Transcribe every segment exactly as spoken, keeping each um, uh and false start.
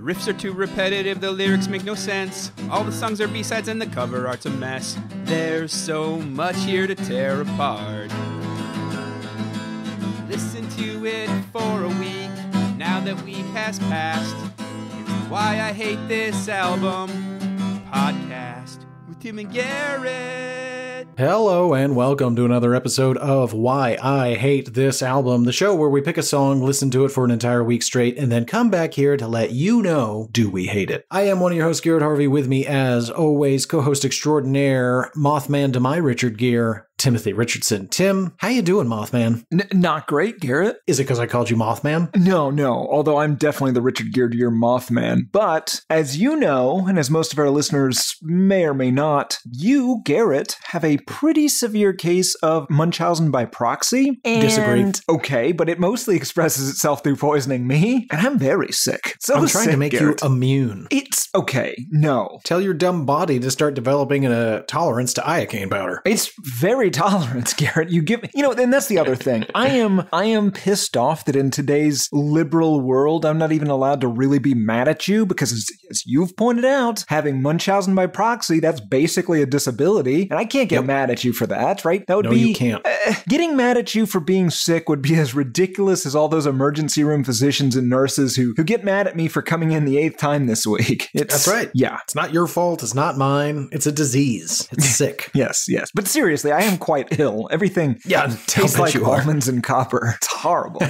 riffs are too repetitive, the lyrics make no sense. All the songs are B-sides and the cover art's a mess. There's so much here to tear apart. Listen to it for a week, now that week has passed. Here's why I hate this album podcast with Tim and Garrett. Hello and welcome to another episode of Why I Hate This Album, the show where we pick a song, listen to it for an entire week straight, and then come back here to let you know, do we hate it? I am one of your hosts, Garrett Harvey. With me, as always, co-host extraordinaire, Mothman to my Richard Gere, Timothy Richardson. Tim, how you doing, Mothman? N- not great, Garrett. Is it because I called you Mothman? No, no, although I'm definitely the Richard Gere to your Mothman. But, as you know, and as most of our listeners may or may not, you, Garrett, have a pretty severe case of Munchausen by proxy. And, Disagree. Okay, but it mostly expresses itself through poisoning me, and I'm very sick. So I'm trying sick, to make Garrett. you immune. It's okay, no. Tell your dumb body to start developing a tolerance to iocane powder. It's very tolerant, Garrett. You give, you know, and that's the other thing. I am, I am pissed off that in today's liberal world, I'm not even allowed to really be mad at you because, as, as you've pointed out, having Munchausen by proxy, that's basically a disability, and I can't get Yep. mad at you for that, right? That would No, be, you can't. Uh, getting mad at you for being sick would be as ridiculous as all those emergency room physicians and nurses who who get mad at me for coming in the eighth time this week. It's, That's right. Yeah. It's not your fault. It's not mine. It's a disease. It's sick. Yes, yes. But seriously, I am quite ill. Everything Yeah, tastes I'll bet like you are. almonds and copper. It's horrible.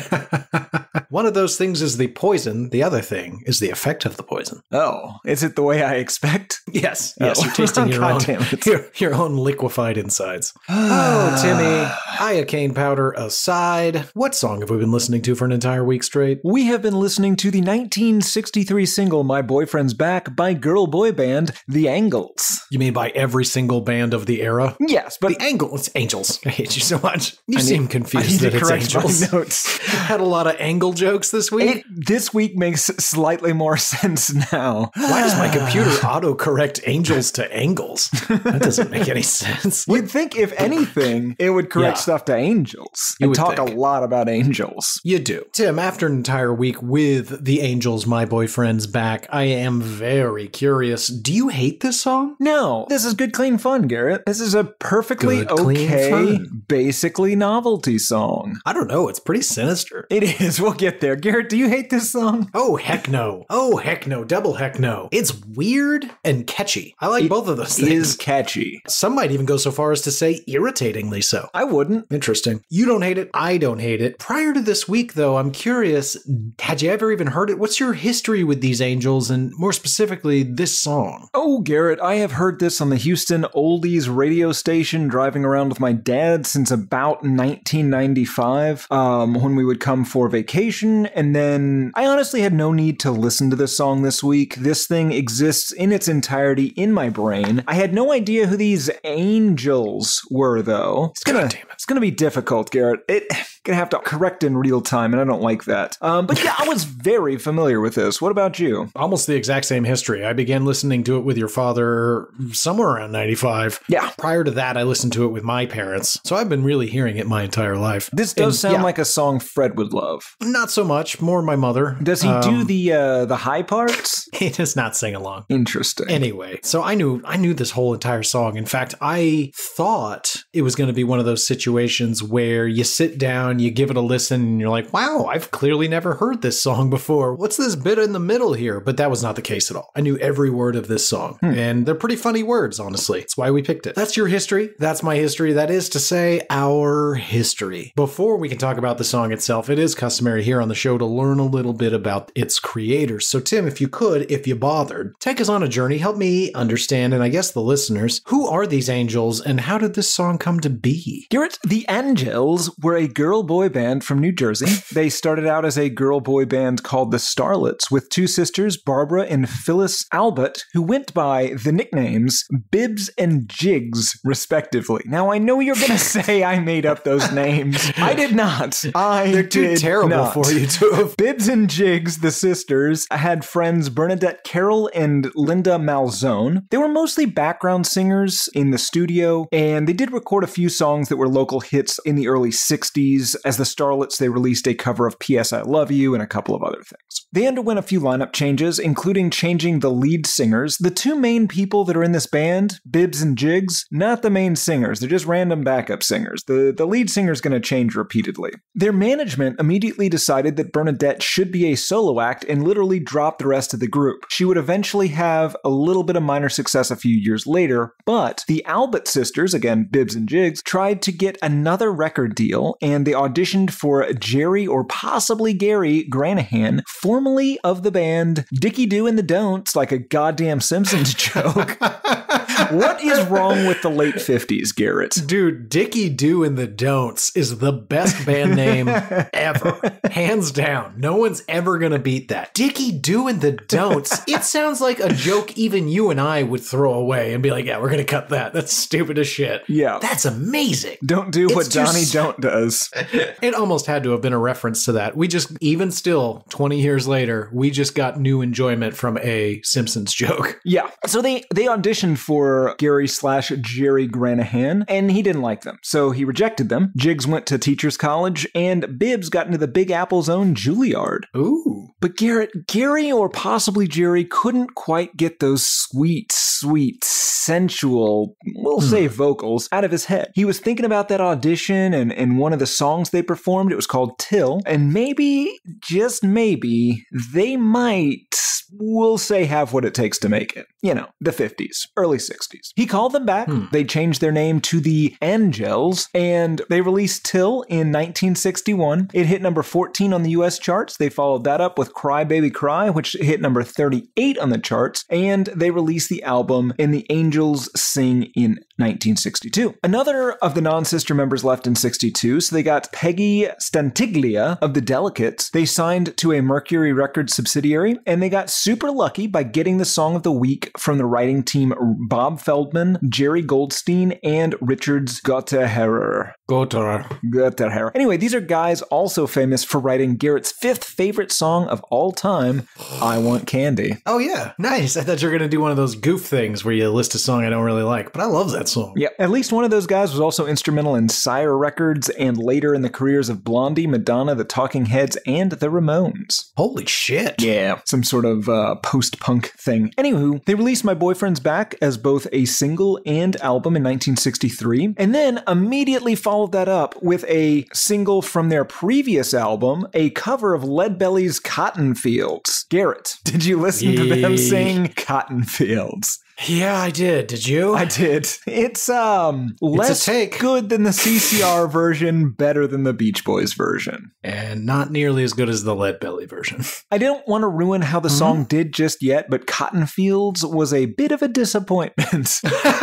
One of those things is the poison. The other thing is the effect of the poison. Oh, is it the way I expect? Yes. Oh. Yes, you're tasting your God own, damn it. your, your own liquefied insides. Oh, Timmy, iocane powder aside, what song have we been listening to for an entire week straight? We have been listening to the nineteen sixty-three single My Boyfriend's Back by girl boy band The Angles. You mean by every single band of the era? Yes, but The Angles. It's Angels. I hate you so much. You I seem need- confused I need that to it's correct my Angels. notes. You had a lot of angle jokes this week. It, this week makes slightly more sense now. Why does my computer autocorrect angels to angles? That doesn't make any sense. You'd think, if anything, it would correct Yeah. stuff to angels. You You would talk think. a lot about angels. You do. Tim, after an entire week with The Angels, My Boyfriend's Back, I am very curious. Do you hate this song? No, this is good, clean fun, Garrett. This is a perfectly Good, clean okay, fun. basically novelty song. I don't know. It's pretty sinister. It is. We'll get there. Garrett, do you hate this song? Oh, heck no. Oh, heck no. Double heck no. It's weird and catchy. I like It both of those It things. is catchy. Some might even go so far as to say irritatingly so. I wouldn't. Interesting. You don't hate it. I don't hate it. Prior to this week, though, I'm curious, had you ever even heard it? What's your history with these Angels and more specifically this song? Oh, Garrett, I have heard this on the Houston Oldies radio station driving around with my dad since about nineteen ninety-five, um, when we would come for vacation. And then I honestly had no need to listen to this song this week. This thing exists in its entirety in my brain. I had no idea who these Angels were, though. It's gonna, God damn it. It's gonna be difficult, Garrett. It gonna have to correct in real time, and I don't like that. Um, but yeah, I was very familiar with this. What about you? Almost the exact same history. I began listening to it with your father somewhere around ninety-five. Yeah. Prior to that, I listened to it with my parents. So I've been really hearing it my entire life. This does And, sound yeah, like a song Fred would love. Not so much. More my mother. Does he Um, do the uh, the high parts? He does not sing along. Interesting. Anyway, so I knew I knew this whole entire song. In fact, I thought it was going to be one of those situations where you sit down, you give it a listen, and you're like, wow, I've clearly never heard this song before. What's this bit in the middle here? But that was not the case at all. I knew every word of this song. Hmm. And they're pretty funny words, honestly. That's why we picked it. That's your history. That's my history. That is to say, our history. Before we can talk about the song itself, it is customary here on the show to learn a little bit about its creators. So Tim, if you could, if you bothered, take us on a journey. Help me understand, and I guess the listeners, who are these Angels and how did this song come to be? Garrett, the Angels were a girl boy band from New Jersey. They started out as a girl boy band called the Starlets with two sisters, Barbara and Phyllis Albert, who went by the nicknames Bibs and Jigs, respectively. Now, I know you're going to say I made up those names. I did not. I They're too did terrible not. for you to have. Bibs and Jigs, the sisters, had friends Bernadette Carroll and Linda Malzone. They were mostly background singers in the studio, and they did record a few songs that were local hits in the early sixties. sixties, as the Starlets, they released a cover of P S I Love You and a couple of other things. They underwent a few lineup changes, including changing the lead singers. The two main people that are in this band, Bibbs and Jigs, not the main singers. They're just random backup singers. The, the lead singer is going to change repeatedly. Their management immediately decided that Bernadette should be a solo act and literally dropped the rest of the group. She would eventually have a little bit of minor success a few years later, but the Albert sisters, again, Bibbs and Jigs, tried to get another record deal, and they auditioned for Jerry or possibly Gary Granahan, formerly of the band Dickie Do and the Don'ts, like a goddamn Simpsons joke. What is wrong with the late fifties, Garrett? Dude, Dickie Do and the Don'ts is the best band name ever. Hands down. No one's ever going to beat that. Dickie Do and the Don'ts. It sounds like a joke even you and I would throw away and be like, yeah, we're going to cut that. That's stupid as shit. Yeah. That's amazing. Don't do It's what Johnny just- Don't does. It almost had to have been a reference to that. We just, even still, twenty years later, we just got new enjoyment from a Simpsons joke. Yeah. So they, they auditioned for Gary slash Jerry Granahan, and he didn't like them. So he rejected them. Jigs went to Teachers College, and Bibbs got into the Big Apple's own Juilliard. Ooh. But Garrett, Gary or possibly Jerry couldn't quite get those sweet, sweet, sensual, we'll say vocals out of his head. He was thinking about that audition and, and one of the songs they performed. It was called Till. And maybe, just maybe, they might, we'll say, have what it takes to make it. You know, the fifties, early sixties. He called them back. Hmm. They changed their name to the Angels, and they released Till in nineteen sixty-one. It hit number fourteen on the U S charts. They followed that up with Cry Baby Cry, which hit number thirty-eight on the charts, and they released the album And the Angels Sing in nineteen sixty-two. Another of the non-sister members left in sixty-two, so they got Peggy Stantiglia of the Delicates. They signed to a Mercury Records subsidiary, and they got super lucky by getting the Song of the Week from the writing team Bob Feldman, Jerry Goldstein, and Richards Gotteherrer. Gotterer. Gotteherrer. Anyway, these are guys also famous for writing Garrett's fifth favorite song of all time, I Want Candy. Oh, yeah. Nice. I thought you were going to do one of those goof things where you list a song I don't really like, but I love that song. Yeah. At least one of those guys was also instrumental in Sire Records and later in the careers of Blondie, Madonna, the Talking Heads, and the Ramones. Holy shit. Yeah. Some sort of uh, post-punk thing. Anywho, they released My Boyfriend's Back as both a single and album in nineteen sixty-three, and then immediately followed that up with a single from their previous album, a cover of Leadbelly's Cotton Fields. Garrett, did you listen to them sing Cotton Fields? Yeah, I did. Did you? I did. It's um less take. good than the C C R version, better than the Beach Boys version. And not nearly as good as the Leadbelly version. I don't want to ruin how the mm-hmm. song did just yet, but Cotton Fields was a bit of a disappointment.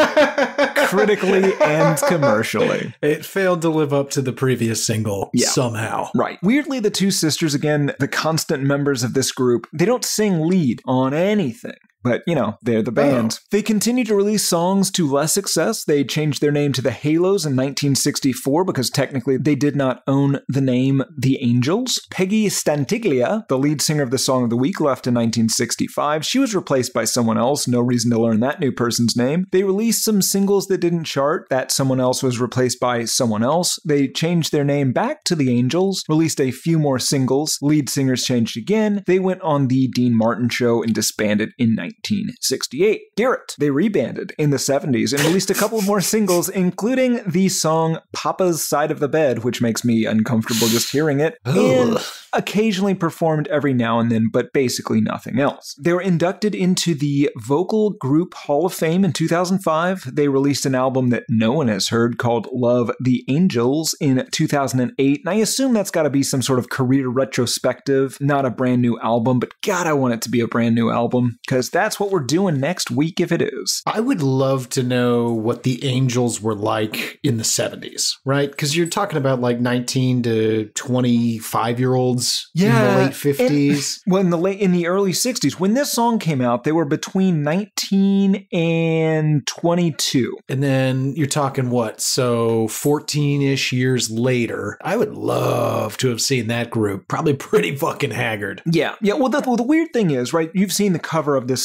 Critically and commercially. It failed to live up to the previous single yeah. somehow. Right. Weirdly, the two sisters, again, the constant members of this group, they don't sing lead on anything. But, you know, they're the band. Oh. They continue to release songs to less success. They changed their name to the Halos in nineteen sixty-four because technically they did not own the name The Angels. Peggy Stantiglia, the lead singer of the Song of the Week, left in nineteen sixty-five. She was replaced by someone else. No reason to learn that new person's name. They released some singles that didn't chart. That someone else was replaced by someone else. They changed their name back to The Angels, released a few more singles. Lead singers changed again. They went on The Dean Martin Show and disbanded in nineteen sixty-eight. Garrett, they rebanded in the seventies and released a couple more singles, including the song Papa's Side of the Bed, which makes me uncomfortable just hearing it, Ugh. and occasionally performed every now and then, but basically nothing else. They were inducted into the Vocal Group Hall of Fame in two thousand five. They released an album that no one has heard called Love the Angels in two thousand eight, and I assume that's got to be some sort of career retrospective, not a brand new album, but God, I want it to be a brand new album, because that's what we're doing next week if it is. I would love to know what the Angels were like in the seventies, right? Because you're talking about like nineteen to twenty-five year olds yeah, in the late fifties. And, well, in the late in the early sixties, when this song came out, they were between nineteen and twenty-two. And then you're talking what? So fourteen-ish years later, I would love to have seen that group. Probably pretty fucking haggard. Yeah. Yeah. Well, the, well, the weird thing is, right? You've seen the cover of this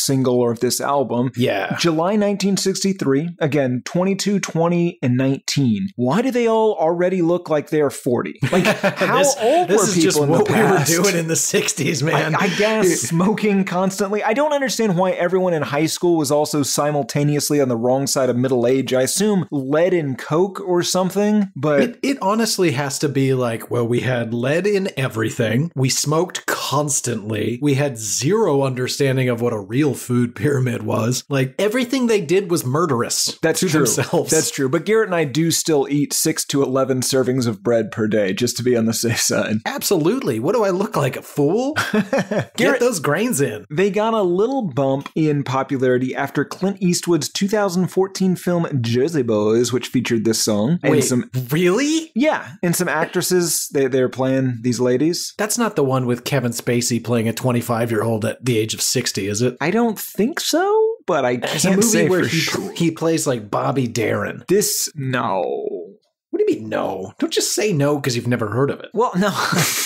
single or of this album. Yeah. July nineteen sixty-three, again, twenty-two, twenty, and nineteen. Why do they all already look like they're forty? Like, how this, old this were is people just in what the we past? were doing in the sixties, man. I, I guess smoking constantly. I don't understand why everyone in high school was also simultaneously on the wrong side of middle age. I assume lead in coke or something, but It, it honestly has to be like, well, we had lead in everything. We smoked constantly. We had zero understanding of what a real food pyramid was. Like, everything they did was murderous. that's to true. themselves. That's true. But Garrett and I do still eat six to eleven servings of bread per day, just to be on the safe side. Absolutely. What do I look like, a fool? Get Garrett- those grains in. They got a little bump in popularity after Clint Eastwood's two thousand fourteen film Jersey Boys, which featured this song. And Wait, some really? Yeah, and some actresses, they, they're playing these ladies. That's not the one with Kevin Spacey playing a twenty-five-year-old at the age of sixty, is it? I don't think so, but I It's a can't movie say where for he, sure. he plays like Bobby Darin. This, no. What do you mean, no? Don't just say no because you've never heard of it. Well, no.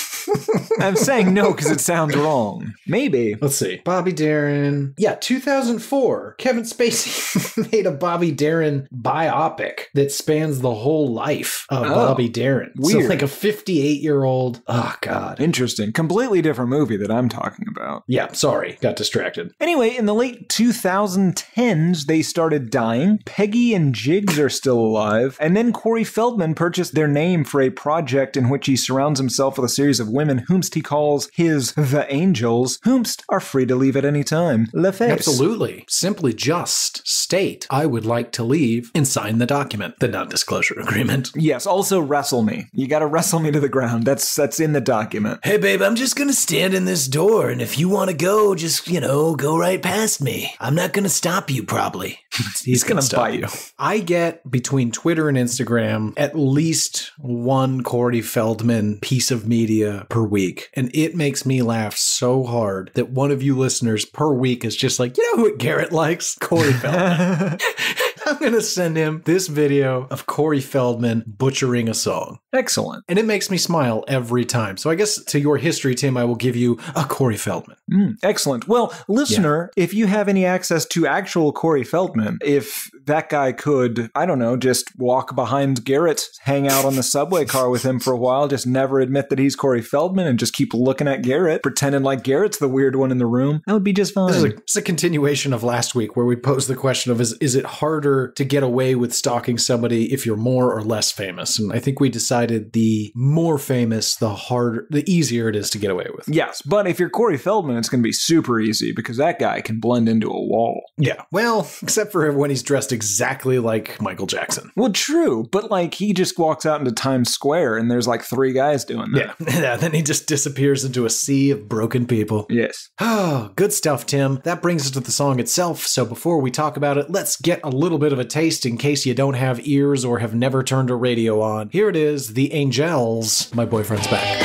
I'm saying no because it sounds wrong. Maybe. Let's see. Bobby Darin. Yeah, two thousand four. Kevin Spacey made a Bobby Darin biopic that spans the whole life of Oh, Bobby Darin. weird. So like a fifty-eight-year-old. Oh, God. Interesting. Completely different movie that I'm talking about. Yeah, sorry. Got distracted. Anyway, in the late twenty tens, they started dying. Peggy and Jiggs are still alive. And then Corey Feldman purchased their name for a project in which he surrounds himself with a series of women whomst he calls his The Angels, whomst are free to leave at any time. Le face. Absolutely. Simply just state, I would like to leave, and sign the document, the non-disclosure agreement. Yes, also wrestle me. You gotta wrestle me to the ground. That's that's in the document. Hey, babe, I'm just gonna stand in this door, and if you want to go, just, you know, go right past me. I'm not gonna stop you, probably. He's gonna stop bite you. I get, between Twitter and Instagram, at least one Corey Feldman piece of media per week, and it makes me laugh so hard that one of you listeners per week is just like, you know who Garrett likes? Corey Feldman. I'm going to send him this video of Corey Feldman butchering a song. Excellent. And it makes me smile every time. So I guess to your history, Tim, I will give you a Corey Feldman. Mm, excellent. Well, listener, yeah. if you have any access to actual Corey Feldman, if that guy could, I don't know, just walk behind Garrett, hang out on the subway car with him for a while, just never admit that he's Corey Feldman and just keep looking at Garrett, pretending like Garrett's the weird one in the room, that would be just fine. This is a, this is a continuation of last week where we posed the question of, is, is it harder to get away with stalking somebody if you're more or less famous? And I think we decided the more famous, the harder, the easier it is to get away with. Yes, but if you're Corey Feldman, it's going to be super easy because that guy can blend into a wall. Yeah, well, except for when he's dressed exactly like Michael Jackson. Well, true, but like he just walks out into Times Square and there's like three guys doing that. Yeah, yeah, then he just disappears into a sea of broken people. Yes. Oh, good stuff, Tim. That brings us to the song itself. So before we talk about it, let's get a little bit of a taste in case you don't have ears or have never turned a radio on. Here it is, The Angels, My Boyfriend's Back.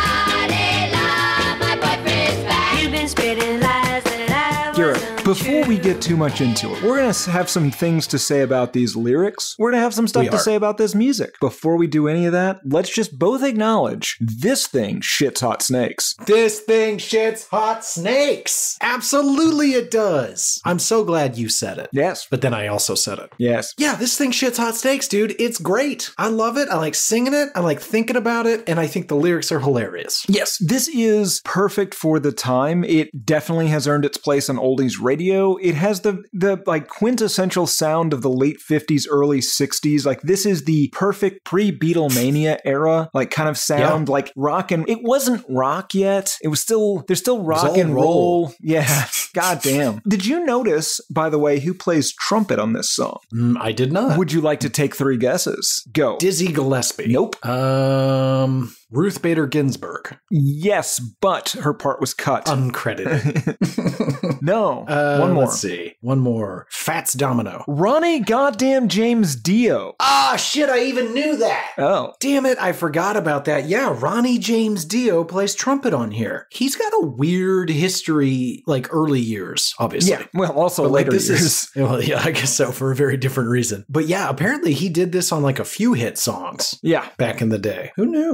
Garrett, before we get too much into it, we're going to have some things to say about these lyrics. We're going to have some stuff We to are. say about this music. Before we do any of that, let's just both acknowledge this thing shits hot snakes. This thing shits hot snakes. Absolutely it does. I'm so glad you said it. Yes. But then I also said it. Yes. Yeah, this thing shits hot snakes, dude. It's great. I love it. I like singing it. I like thinking about it. And I think the lyrics are hilarious. Yes, this is perfect for the time. It definitely has earned its place on oldies radio. It has the the like quintessential sound of the late fifties, early sixties. Like this is the perfect pre-Beatlemania era, like kind of sound, Yeah. like rock and it wasn't rock yet. It was still there's still rock all and roll. roll. Yeah. God damn. Did you notice, by the way, who plays trumpet on this song? Mm, I did not. Would you like to take three guesses? Go. Dizzy Gillespie. Nope. Um, Ruth Bader Ginsburg. Yes, but her part was cut. Uncredited. no. Uh, One more. Let's see. One more. Fats Domino. Ronnie goddamn James Dio. Ah, shit, I even knew that. Oh. Damn it, I forgot about that. Yeah, Ronnie James Dio plays trumpet on here. He's got a weird history, like early years, obviously. Yeah, well, also But later like this years. is, well, yeah, I guess so, for a very different reason. But yeah, apparently he did this on like a few hit songs yeah. back in the day. Who knew? Yeah.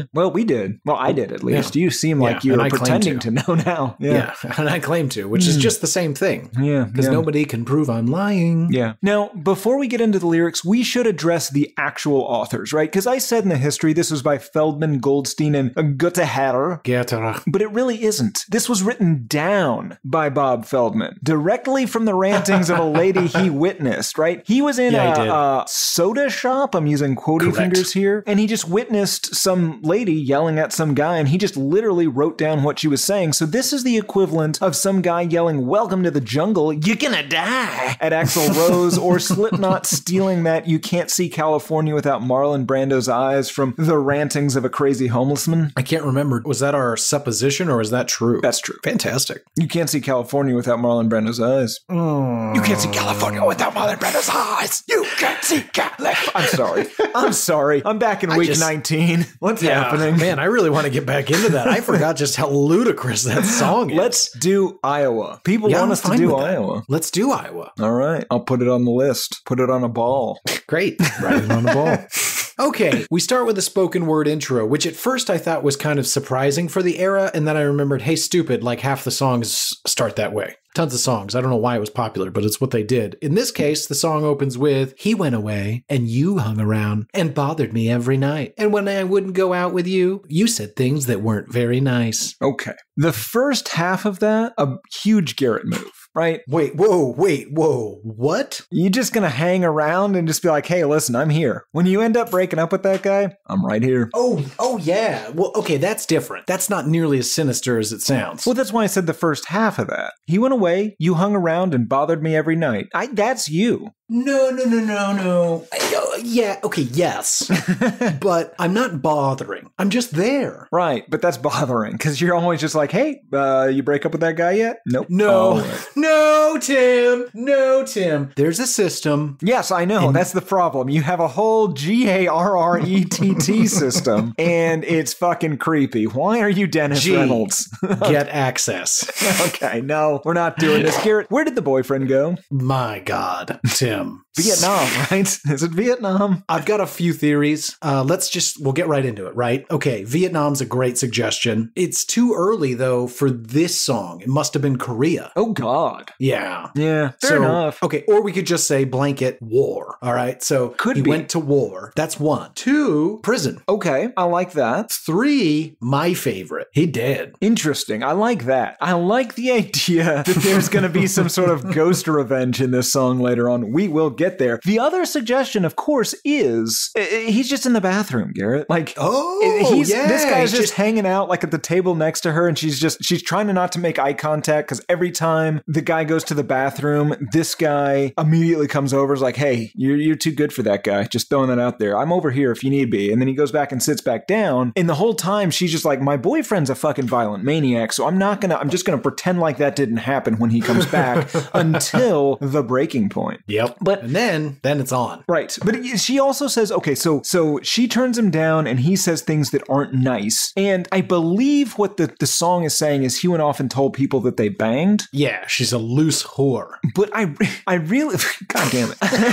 Well, we did. Well, I did at least. Yeah. You seem like Yeah, you're and I claim pretending to. to. know now. Yeah. Yeah. And I claim to, which is just the same thing. Yeah. Because yeah. nobody can prove I'm lying. Yeah. Now, before we get into the lyrics, we should address the actual authors, right? Because I said in the history this was by Feldman, Goldstein, and Guttehatter. Guttehatter. But it really isn't. This was written down by Bob Feldman, directly from the rantings of a lady he witnessed, right? He was in Yeah, he a, did. a soda shop, I'm using quotey Correct. fingers here, and he just witnessed some lady yelling at some guy, and he just literally wrote down what she was saying. So this is the equivalent of some guy yelling, "Welcome to the jungle, you're gonna die," at Axl Rose, or Slipknot stealing that "You Can't See California Without Marlon Brando's Eyes" from the rantings of a crazy homeless man. I can't remember. Was that our supposition or is that true? That's true. Fantastic. You can't see California without Marlon Brando's eyes. Mm. You can't see California without Marlon Brando's eyes. You can't see California. I'm sorry. I'm sorry. I'm back in I week just- nineteen. What's Yeah, happening? Man, I really want to get back into that. I forgot just how ludicrous that song is. Let's do Iowa. People Yeah, want I'm us to fine do with that. Iowa. Let's do Iowa. All right. I'll put it on the list. Put it on a ball. Great. Write it on the ball. Okay, we start with a spoken word intro, which at first I thought was kind of surprising for the era, and then I remembered, hey, stupid, like half the songs start that way. Tons of songs. I don't know why it was popular, but it's what they did. In this case, the song opens with, "He went away, and you hung around, and bothered me every night. And when I wouldn't go out with you, you said things that weren't very nice." Okay. The first half of that, a huge Garrett move, right? Wait, whoa, wait, whoa, what? You're just going to hang around and just be like, "Hey, listen, I'm here." When you end up breaking up with that guy, I'm right here. Oh, oh yeah. Well, okay, that's different. That's not nearly as sinister as it sounds. Well, that's why I said the first half of that. He went away, you hung around and bothered me every night. I, that's you. No, no, no, no, no. Uh, yeah, okay, yes. But I'm not bothering. I'm just there. Right, but that's bothering because you're always just like, "Hey, uh, you break up with that guy yet?" Nope. No, Oh, right. no, Tim. No, Tim. There's a system. Yes, I know. That's the problem. You have a whole G A R R E T T system, and it's fucking creepy. Why are you Dennis G. Reynolds? Get access. Okay, no, we're not doing this. Garrett, where did the boyfriend go? My God, Tim. Vietnam, right? Is it Vietnam? I've got a few theories. Uh, let's just, we'll get right into it, right? Okay, Vietnam's a great suggestion. It's too early, though, for this song. It must have been Korea. Oh, God. Yeah. Yeah, fair So, enough. Okay, or we could just say blanket war. All right, so Could he be. went to war. That's one. Two, prison. Okay, I like that. Three, my favorite. He did. Interesting. I like that. I like the idea that there's going to be some sort of ghost revenge in this song later on. We will get there. The other suggestion, of course, is uh, he's just in the bathroom, Garrett. Like, Oh, he's, yeah, this guy's he's just, just- hanging out like at the table next to her, and she's just she's trying to not to make eye contact because every time the guy goes to the bathroom, this guy immediately comes over, is like, "Hey, you're you're too good for that guy." Just throwing that out there. I'm over here if you need be. And then he goes back and sits back down, and the whole time she's just like, "My boyfriend's a fucking violent maniac, so I'm not gonna. I'm just gonna pretend like that didn't happen when he comes back until the breaking point." Yep. But And then, then it's on. Right. But it- she also says, okay, so so she turns him down and he says things that aren't nice. And I believe what the, the song is saying is he went off and told people that they banged. Yeah, she's a loose whore. But I, I really, God damn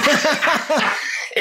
it.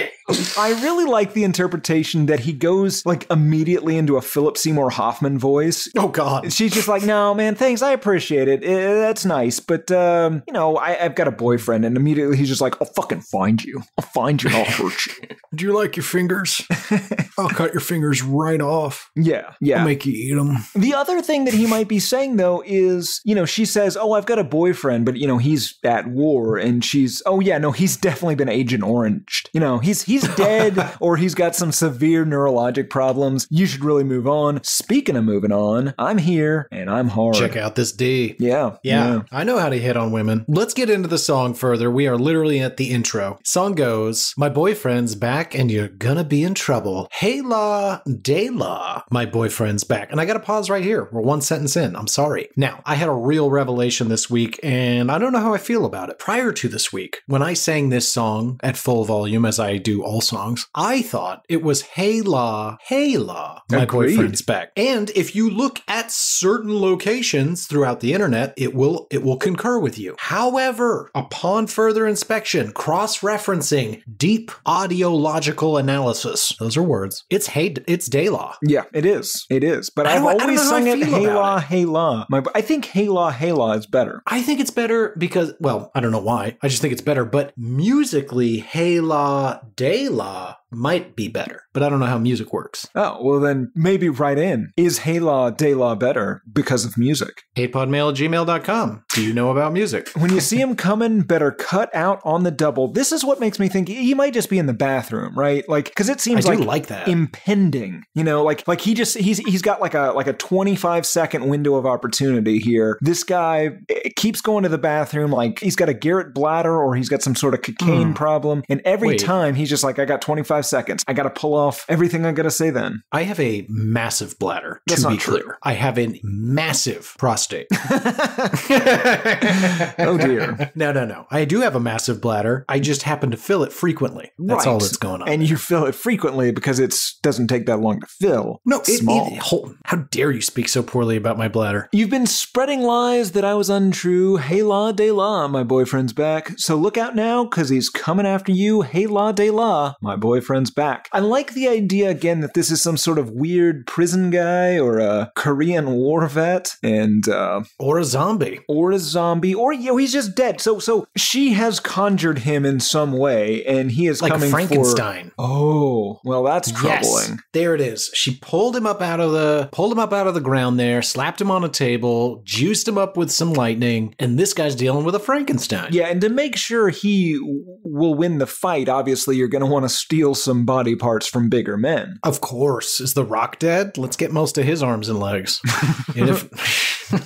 I really like the interpretation that he goes like immediately into a Philip Seymour Hoffman voice. Oh, God. She's just like, "No, man, thanks. I appreciate it. Eh, that's nice. But, um, you know, I, I've got a boyfriend." And immediately he's just like, "I'll fucking find you. I'll find you and I'll hurt you." Do you like your fingers? I'll cut your fingers right off. Yeah. Yeah. I'll make you eat them. The other thing that he might be saying, though, is, you know, she says, "Oh, I've got a boyfriend, but, you know, he's at war." And she's, "Oh, yeah, no, he's definitely been Agent Oranged. You know, he's he's dead or he's got some severe neurologic problems. You should really move on." Speaking of moving on, I'm here and I'm hard. Check out this D. Yeah. Yeah, I know how to hit on women. Let's get into the song further. We are literally at the intro. Song goes, "My boyfriend's back and you're gonna be in trouble. Hey la, day la, my boyfriend's back." And I gotta pause right here. We're one sentence in. I'm sorry. Now, I had a real revelation this week and I don't know how I feel about it. Prior to this week, when I sang this song at full volume, as I I do all songs. I thought it was Hey La, Hey La, My Agreed. Boyfriend's Back. And if you look at certain locations throughout the internet, it will it will concur with you. However, upon further inspection, cross-referencing, deep audiological analysis, those are words, it's Hey, it's De La. Yeah, it is. It is. But I I've don't- I don't always know how I sung it feel Hey about La, it. Hey La. My, I think Hey La, Hey La is better. I think it's better because, well, I don't know why. I just think it's better. But musically, Hey La, De La might be better. But I don't know how music works. Oh, well then maybe write in. Is Hey La, De La better because of music? hatepodmail at gmail dot com. Do you know about music? When you see him coming, better cut out on the double. This is what makes me think he might just be in the bathroom, right? Like, because it seems I do like, like that. impending. You know, like like he just he's he's got like a like a twenty-five second window of opportunity here. This guy eh, keeps going to the bathroom like he's got a Garrett bladder or he's got some sort of cocaine Hmm. problem, and every Wait. time he's just like, I got twenty-five seconds. I got to pull off everything I got to say then. I have a massive bladder, That's to not be true. clear. I have a massive prostate. Oh dear. No, no, no. I do have a massive bladder. I just happen to fill it frequently. That's all Right. that's going on. And you fill it frequently because it doesn't take that long to fill. no, It's it, small. it, hold, how dare you speak so poorly about my bladder? You've been spreading lies that I was untrue. Hey la de la, my boyfriend's back. So look out now, because he's coming after you. Hey la de la, my boyfriend's back. I like the idea again that this is some sort of weird prison guy or a Korean war vet, and uh, Or a zombie. or a zombie, or you know, he's just dead. So so she has conjured him in some way, and he is Like coming Frankenstein. for. Oh, well, that's troubling. Yes, there it is. She pulled him up out of the pulled him up out of the ground there, slapped him on a table, juiced him up with some lightning, and this guy's dealing with a Frankenstein. Yeah, and to make sure he w- will win the fight, obviously you're going to want to steal some body parts from bigger men. Of course. Is The Rock dead? Let's get most of his arms and legs. And if-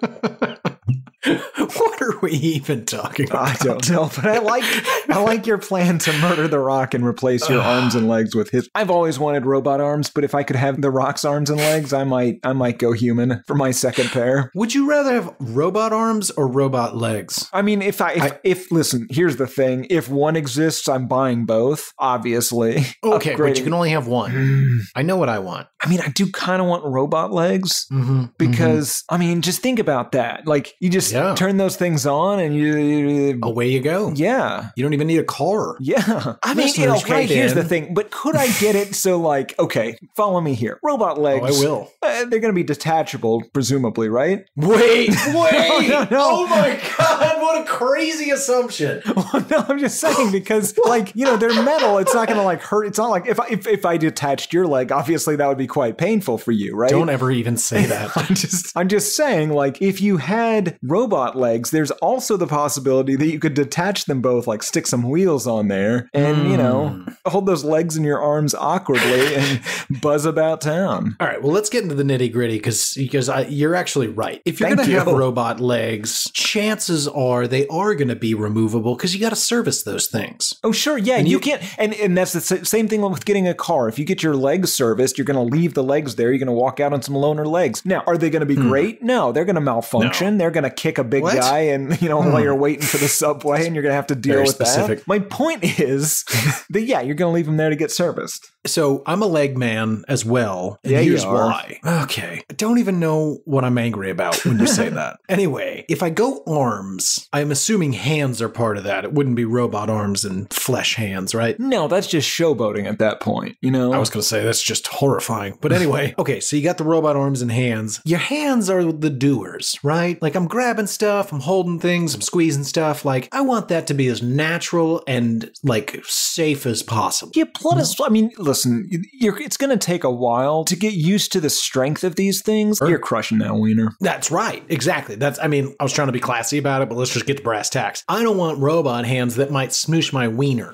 What are we even talking about? I don't know, but I like I like your plan to murder the Rock and replace your arms and legs with his. I've always wanted robot arms, but if I could have the Rock's arms and legs, I might I might go human for my second pair. Would you rather have robot arms or robot legs? I mean, if I if, I- if listen, here's the thing: if one exists, I'm buying both. Obviously, Okay, but Upgrading- you can only have one. I know what I want. I mean, I do kind of want robot legs. Mm-hmm. Because I mean, just think about that. Like you just Yeah. turn those things on, and you, you- Away you go. yeah, You don't even need a car. yeah. I mean, you know, Listeners, right write here's in. the thing. But could I get it so, like, okay, follow me here. Robot legs. Oh, I will. Uh, they're going to be detachable, presumably, right? Wait, wait. no, no. Oh my God, what a crazy assumption. Well, no, I'm just saying because, like, you know, they're metal. It's not going to like hurt. It's not like if I, if if I detached your leg, obviously that would be quite painful for you, right? Don't ever even say that. I'm just I'm just saying, like, if you had robot legs, there's also the possibility that you could detach them both, like stick some wheels on there and, you know, hold those legs in your arms awkwardly and buzz about town. All right, well, let's get into the nitty gritty because because I, you're actually right. If you're Thank going to have you. robot legs, chances are they are going to be removable because you got to service those things. Oh, sure. Yeah. And you- you can't. And, and that's the sa- same thing with getting a car. If you get your legs serviced, you're going to leave the legs there. You're going to walk out on some loaner legs. Now, are they going to be great? No, they're going to malfunction. They're going to kick a big What? guy and, you know, while you're waiting for the subway and you're going to have to deal Very with specific. that. My point is that, yeah, you're going to leave them there to get serviced. So I'm a leg man as well. And Yeah, you here's are. why. Okay. I don't even know what I'm angry about when you say that. Anyway, if I go arms, I'm assuming hands are part of that. It wouldn't be robot arms and flesh hands, right? No, that's just showboating at that point, you know? I was going to say that's just horrifying. But anyway, okay, so you got the robot arms and hands. Your hands are the doers, right? Like I'm grabbing stuff, I'm holding things, I'm squeezing stuff. Like I want that to be as natural and like safe as possible. Yeah, plus, I mean, listen, you're, it's going to take a while to get used to the strength of these things. Sure. You're crushing that wiener. That's right. Exactly. That's, I mean, I was trying to be classy about it, but let's just get the brass tacks. I don't want robot hands that might smoosh my wiener.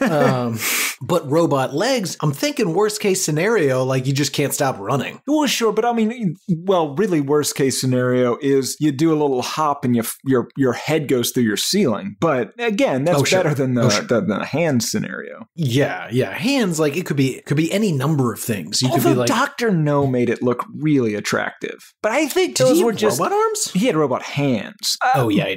um, but robot legs, I'm thinking worst case scenario, like you just can't stop running. Well, sure, but I mean, well, really, worst case scenario is you do a little hop and you, your your head goes through your ceiling. But again, that's Oh, sure. better than the, Oh, sure. the the hand scenario. Yeah, yeah. Hands, like it could be, could be any number of things. You could Although be like, Doctor No made it look really attractive, but I think did those he were have just robot arms? he had robot hands. Uh, Oh yeah, he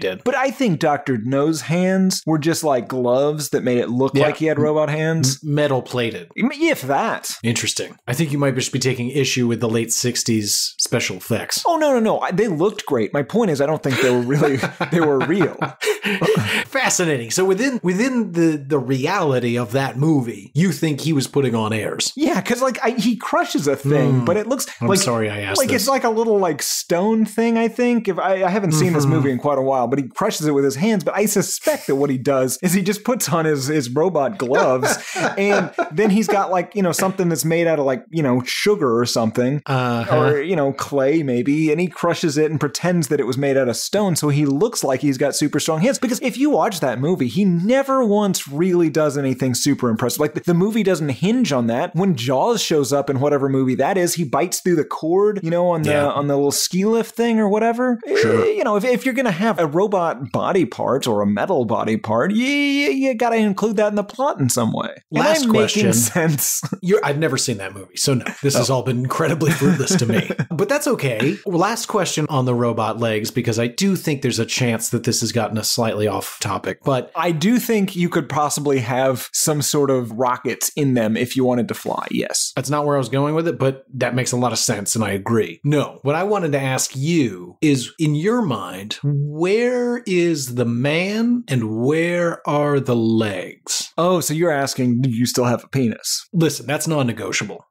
did. But I think Doctor No's hands were just like gloves that made it look Yeah. like he had robot hands. Metal plated. If that. Interesting. I think you might just be taking issue with the late sixties special effects. Oh, no, no, no. I- They looked great. My point is I don't think they were really, they were real. Fascinating. So within within the, the reality of that movie, you think he was putting on airs. Yeah, because like I, he crushes a thing, Mm. but it looks I'm like sorry I asked like this. it's like a little like stone thing. I think if I, I haven't seen this Mhm. movie in quite a while, but he crushes it with his hands. But I suspect that what he does is he just puts on his his robot gloves, and then he's got like you know something that's made out of like you know sugar or something, Uh-huh. or you know clay maybe, and he crushes it and pretends that it was made out of stone, so he looks like he's got super strong hands. Because if you watch that movie, he never once really does anything super impressive. Like the, the movie doesn't hinge on that. When Jaws shows up in whatever movie that is, he bites through the cord, you know, on the Yeah. on the little ski lift thing or whatever. Sure. Eh, You know, if, if you're gonna have a robot body part or a metal body part, you, you, you gotta include that in the plot in some way. Am Last I question. making sense? You're, I've never seen that movie, so no. This Oh. has all been incredibly fruitless to me. But that's okay. Last question on the robot legs, because I do think there's a chance that this has gotten us slightly off topic. But I do think you could possibly have some sort of rockets in them if you wanted to fly. Yes. that's not where I was going with it, but that makes a lot of sense, and I agree. No, what I wanted to ask you is, in your mind, where is the man and where are the legs? Oh, so you're asking, do you still have a penis? Listen, that's non-negotiable.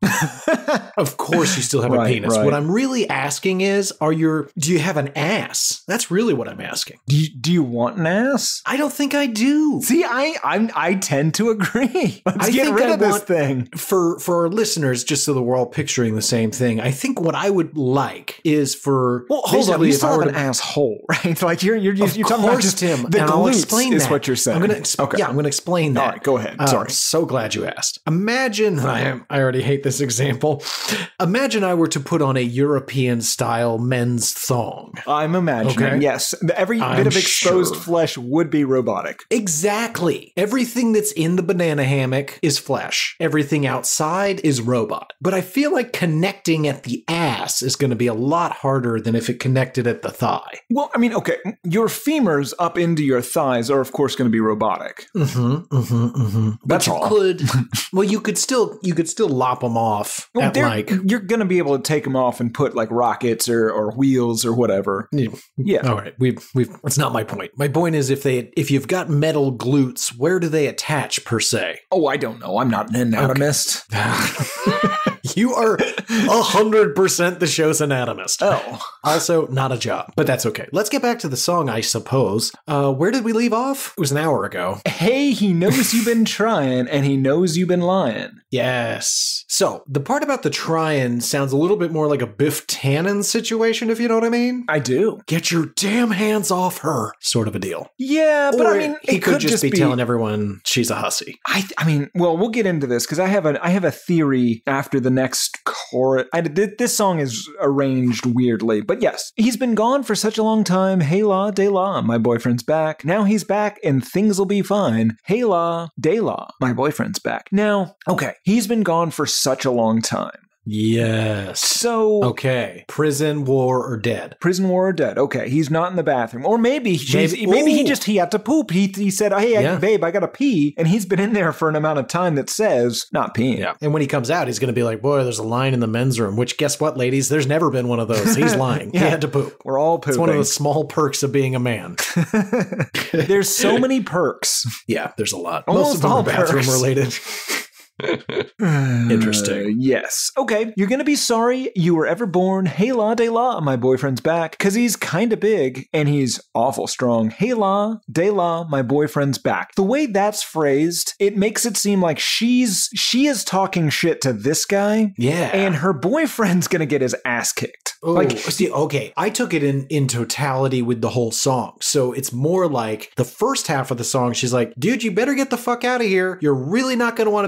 Of course you still have Right, a penis. right. What I'm really asking is, are your do you have an ass? That's really what I'm asking. Do you, do you want an ass? I don't think I do. See, I I'm, I tend to agree. Let's I get think rid I of this want- thing. For for our listeners, just so that we're all picturing the same thing, I think what I would like is for Well, hold on. basically You if still I have were an to- asshole, right? Like you're you're, you're, Of you're talking about course, just Tim, the and I'll glutes explain is that. what you're saying. I'm gonna exp- okay. Yeah, I'm going to explain that. All right, go ahead. Uh, Sorry. I'm so glad you asked. Imagine, I am, I already hate this example. Imagine I were to put on a European style men's thong. I'm imagining. Okay. Yes, every I'm bit of exposed sure. flesh would be robotic. Exactly. Everything that's in the banana hammock is flesh. Everything outside is robot. But I feel like connecting at the ass is going to be a lot harder than if it connected at the thigh. Well, I mean, okay, your femurs up into your thighs are of course going to be robotic. Mm-hmm. Mm-hmm. Mm-hmm. That's but you all. could. Well, you could still you could still lop them off Well, at they're- like. you're going to be able to take them off and put like rockets or, or wheels or whatever. Yeah. All right, we've we've. That's not my point. My point is if they if you've got metal glutes, where do they attach per se? Oh, I don't know. I'm not an anatomist. You are a hundred percent the show's anatomist. Oh. Also, not a job, but that's okay. Let's get back to the song, I suppose. Uh, where did we leave off? It was an hour ago. Hey, he knows you've been trying and he knows you've been lying. Yes. So the part about the trying sounds a little bit more like a Biff Tannen situation, if you know what I mean. I do. Get your damn hands off her, sort of a deal. Yeah, but Or I mean, he it could, just be, telling everyone she's a hussy. I, I mean, well, we'll get into this because I have a I have a theory after the next chorus. I, th- this song is arranged weirdly, but yes, he's been gone for such a long time. Hey la, de la, my boyfriend's back. Now he's back and things'll be fine. Hey la, de la, my boyfriend's back. Now, okay, he's been gone for such a long time. Yes. So, Okay. Prison, war, or dead. prison, war, or dead. Okay, he's not in the bathroom, or maybe she's, Maybe- maybe, he Ooh. just he had to poop. He he said, "Hey, I, Yeah. babe, I gotta pee," and he's been in there for an amount of time that says not peeing. Yeah. And when he comes out, he's going to be like, boy, there's a line in the men's room, which guess what, ladies? There's never been one of those. He's lying. Yeah. He had to poop. We're all pooping. It's one of the small perks of being a man. There's so many perks. Yeah, there's a lot. Almost Most of them all are bathroom perks. related. Interesting. Uh, yes. Okay. You're gonna be sorry you were ever born. Hey la de la, my boyfriend's back. Cause he's kinda big and he's awful strong. Hey la de la, my boyfriend's back. The way that's phrased, it makes it seem like she's she is talking shit to this guy. Yeah. And her boyfriend's gonna get his ass kicked. Oh, Like see, okay. I took it in, in totality with the whole song. So it's more like the first half of the song, she's like, dude, you better get the fuck out of here. You're really not going to want to be here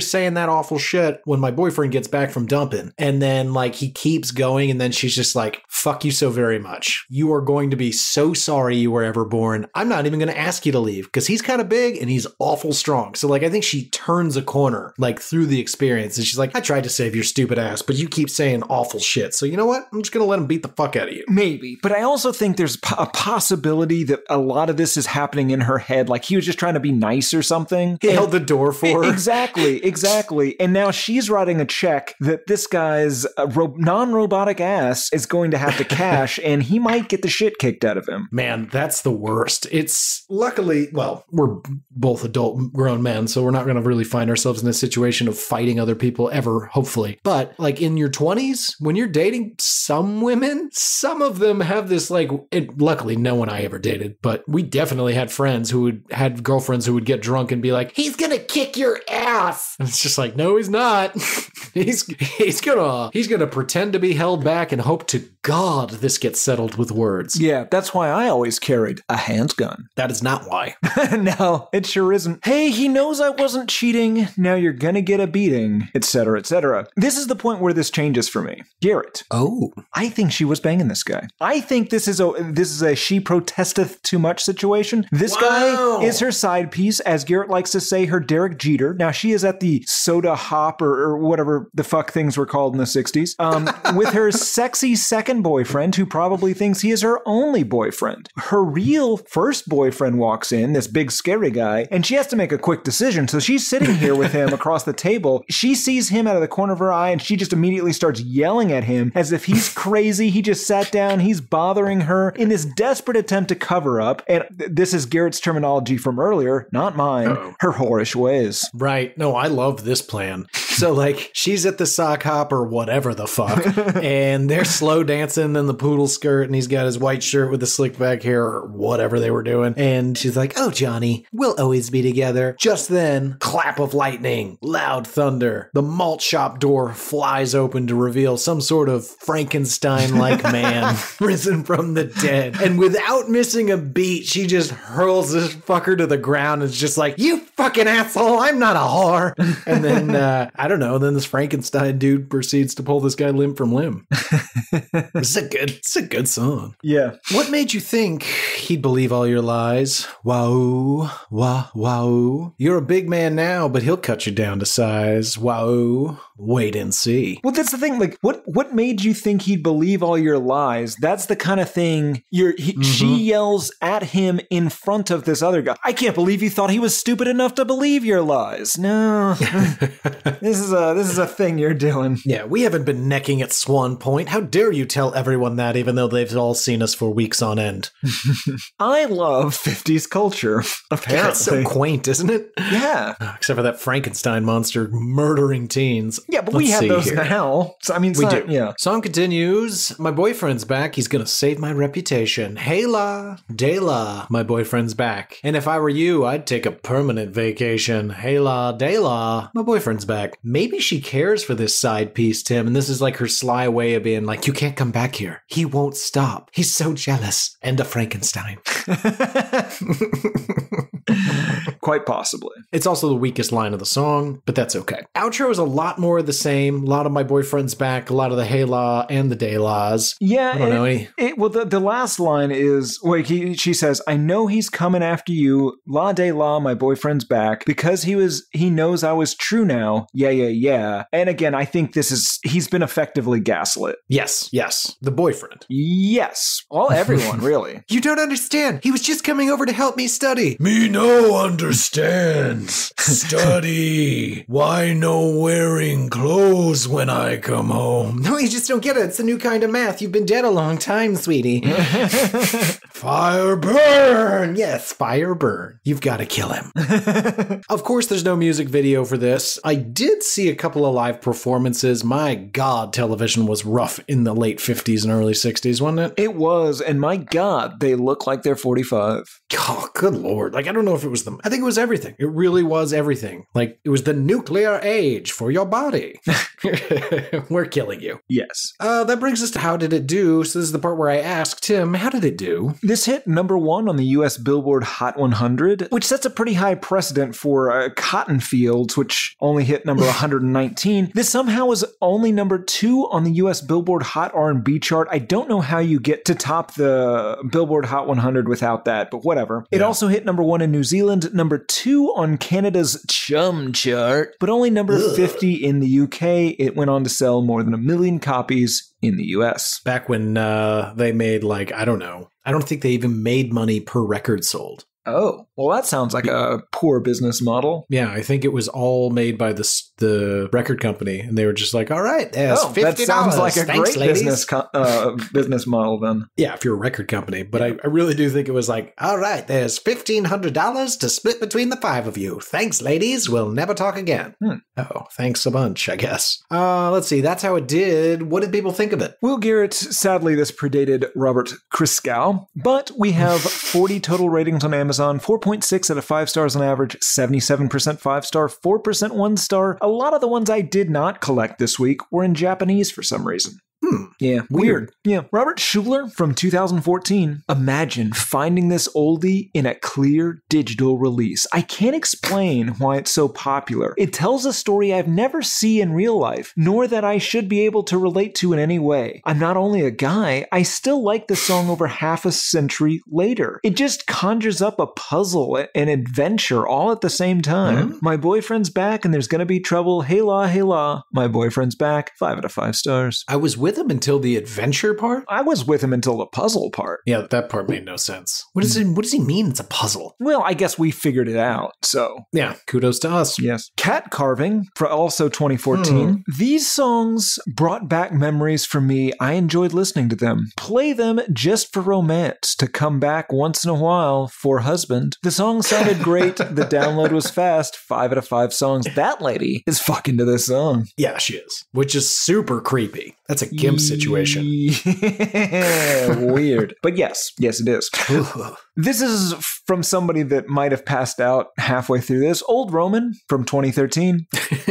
saying that awful shit when my boyfriend gets back from dumping. And then like he keeps going and then she's just like, fuck you so very much. You are going to be so sorry you were ever born. I'm not even going to ask you to leave because he's kind of big and he's awful strong. So like I think she turns a corner like through the experience and she's like, I tried to save your stupid ass, but you keep saying awful shit. So you know what? I'm just going to let him beat the fuck out of you. Maybe. But I also think there's a possibility that a lot of this is happening in her head. Like he was just trying to be nice or something. He and held the door for her. Exactly. Exactly. And now she's writing a check that this guy's ro- non-robotic ass is going to have to cash and he might get the shit kicked out of him. Man, that's the worst. It's luckily, well, we're both adult grown men, so we're not going to really find ourselves in a situation of fighting other people ever, hopefully. But like in your twenties, when you're dating some women, some of them have this like, it, luckily no one I ever dated, but we definitely had friends who would had girlfriends who would get drunk and be like, he's going to kick your ass. And it's just like, no, he's not. he's he's gonna he's gonna pretend to be held back and hope to God this gets settled with words. Yeah, that's why I always carried a handgun. That is not why. No, it sure isn't. Hey, he knows I wasn't cheating. Now you're gonna get a beating, et cetera, et cetera. This is the point where this changes for me. Garrett. Oh. I think she was banging this guy. I think this is a this is a she protesteth too much situation. This wow. guy is her side piece, as Garrett likes to say, her Derek Jeter. Now she is at the soda hop or, or whatever the fuck things were called in the sixties, um, with her sexy second boyfriend who probably thinks he is her only boyfriend. Her real first boyfriend walks in, this big scary guy, and she has to make a quick decision. So she's sitting here with him across the table. She sees him out of the corner of her eye and she just immediately starts yelling at him as if he's crazy. He just sat down. He's bothering her in this desperate attempt to cover up. And th- this is Garrett's terminology from earlier, not mine. Uh-oh. Her whorish ways. Right. No, I love this plan. So like she's at the sock hop or whatever the fuck and they're slow dancing in the poodle skirt and he's got his white shirt with the slick back hair or whatever they were doing. And she's like, oh, Johnny, we'll always be together. Just then, clap of lightning, loud thunder. The malt shop door flies open to reveal some sort of Frankenstein-like man risen from the dead. And without missing a beat, she just hurls this fucker to the ground and is just like, you fucking asshole, I'm not a whore. And then, uh, I don't know, then this Frankenstein dude proceeds to pull this guy limb from limb. This is a good, it's a good song. Yeah. What made you think he'd believe all your lies? Wow, wow, wow. You're a big man now, but he'll cut you down to size. Wow. Wait and see. Well, that's the thing. Like, what what made you think he'd believe all your lies? That's the kind of thing you're. He, mm-hmm. She yells at him in front of this other guy. I can't believe you thought he was stupid enough to believe your lies. No, this is a this is a thing you're doing. Yeah, we haven't been necking at Swan Point. How dare you tell everyone that, even though they've all seen us for weeks on end? I love fifties culture. Apparently, it's so quaint, isn't it? Yeah. Except for that Frankenstein monster murdering teens. Yeah, but Let's we have those here. now. So, I mean, it's we not, do. Yeah. Song continues. My boyfriend's back. He's gonna save my reputation. Hey la, de la. My boyfriend's back. And if I were you, I'd take a permanent vacation. Hey la, de la. My boyfriend's back. Maybe she cares for this side piece, Tim, and this is like her sly way of being like, you can't come back here. He won't stop. He's so jealous. And a Frankenstein. Quite possibly. It's also the weakest line of the song, but that's okay. Outro is a lot more of the same. A lot of my boyfriend's back, a lot of the hey la and the day laws. Yeah. I don't it, know any. It, well, the, the last line is, wait, he, she says, I know he's coming after you. La de la, my boyfriend's back. Because he was, he knows I was true now. Yeah, yeah, yeah. And again, I think this is, he's been effectively gaslit. Yes, yes. The boyfriend. Yes. All everyone, really. You don't understand. He was just coming over to help me study. Me no understand. Study. Why no wearing clothes when I come home? No, you just don't get it. It's a new kind of math. You've been dead a long time, sweetie. Fire burn. Yes, fire burn. You've got to kill him. Of course, there's no music video for this. I did see a couple of live performances. My God, television was rough in the late fifties and early sixties, wasn't it? It was, and my God, they look like they're forty-five. Oh, good Lord. Like, I don't know if it was them. I think it was everything. It really was everything. Like, it was the nuclear age for your body. We're killing you. Yes. Uh, that brings us to how did it do? So this is the part where I ask Tim, how did it do? This hit number one on the U S Billboard Hot one hundred, which sets a pretty high precedent for uh, Cotton Fields, which only hit number one hundred nineteen. This somehow was only number two on the U S Billboard Hot R and B chart. I don't know how you get to top the Billboard Hot one hundred without that, but whatever. It Yeah. also hit number one in New Zealand, number two on Canada's Chum chart, but only number Ugh. fifty in the U K. It went on to sell more than a million copies in the U S. Back when uh, they made, like, I don't know. I don't think they even made money per record sold. Oh, well, that sounds like a poor business model. Yeah, I think it was all made by the the record company, and they were just like, "All right, there's Oh, fifty that dollars. sounds like a Thanks, great ladies." business co- uh, business model then. Yeah, if you're a record company, but I, I really do think it was like, "All right, there's fifteen hundred dollars to split between the five of you. Thanks, ladies. We'll never talk again." Hmm. Oh, thanks a bunch, I guess. Uh, let's see. That's how it did. What did people think of it? Will Garrett, sadly, this predated Robert Christgau, but we have forty total ratings on Amazon, four point six out of five stars on average, seventy-seven percent five star, four percent one star. A lot of the ones I did not collect this week were in Japanese for some reason. Hmm. Yeah, weird. Weird. Yeah. Robert Schuler from two thousand fourteen. Imagine finding this oldie in a clear digital release. I can't explain why it's so popular. It tells a story I've never seen in real life, nor that I should be able to relate to in any way. I'm not only a guy, I still like the song over half a century later. It just conjures up a puzzle and adventure all at the same time. Hmm? My boyfriend's back and there's gonna be trouble. Hey la, hey la. My boyfriend's back. Five out of five stars. I was with him until the adventure part. I was with him until the puzzle part. Yeah, that part made no sense. What does it? What does he mean? It's a puzzle. Well, I guess we figured it out, so. Yeah, kudos to us. Yes. Cat Carving, for also twenty fourteen. These songs brought back memories for me. I enjoyed listening to them. Play them just for romance, to come back once in a while for husband. The song sounded great. The download was fast. Five out of five songs. That lady is fucking to this song. Yeah, she is. Which is super creepy. That's a gimp situation. Yeah, weird. But yes, yes it is. This is from somebody that might have passed out halfway through this. Old Roman from twenty thirteen.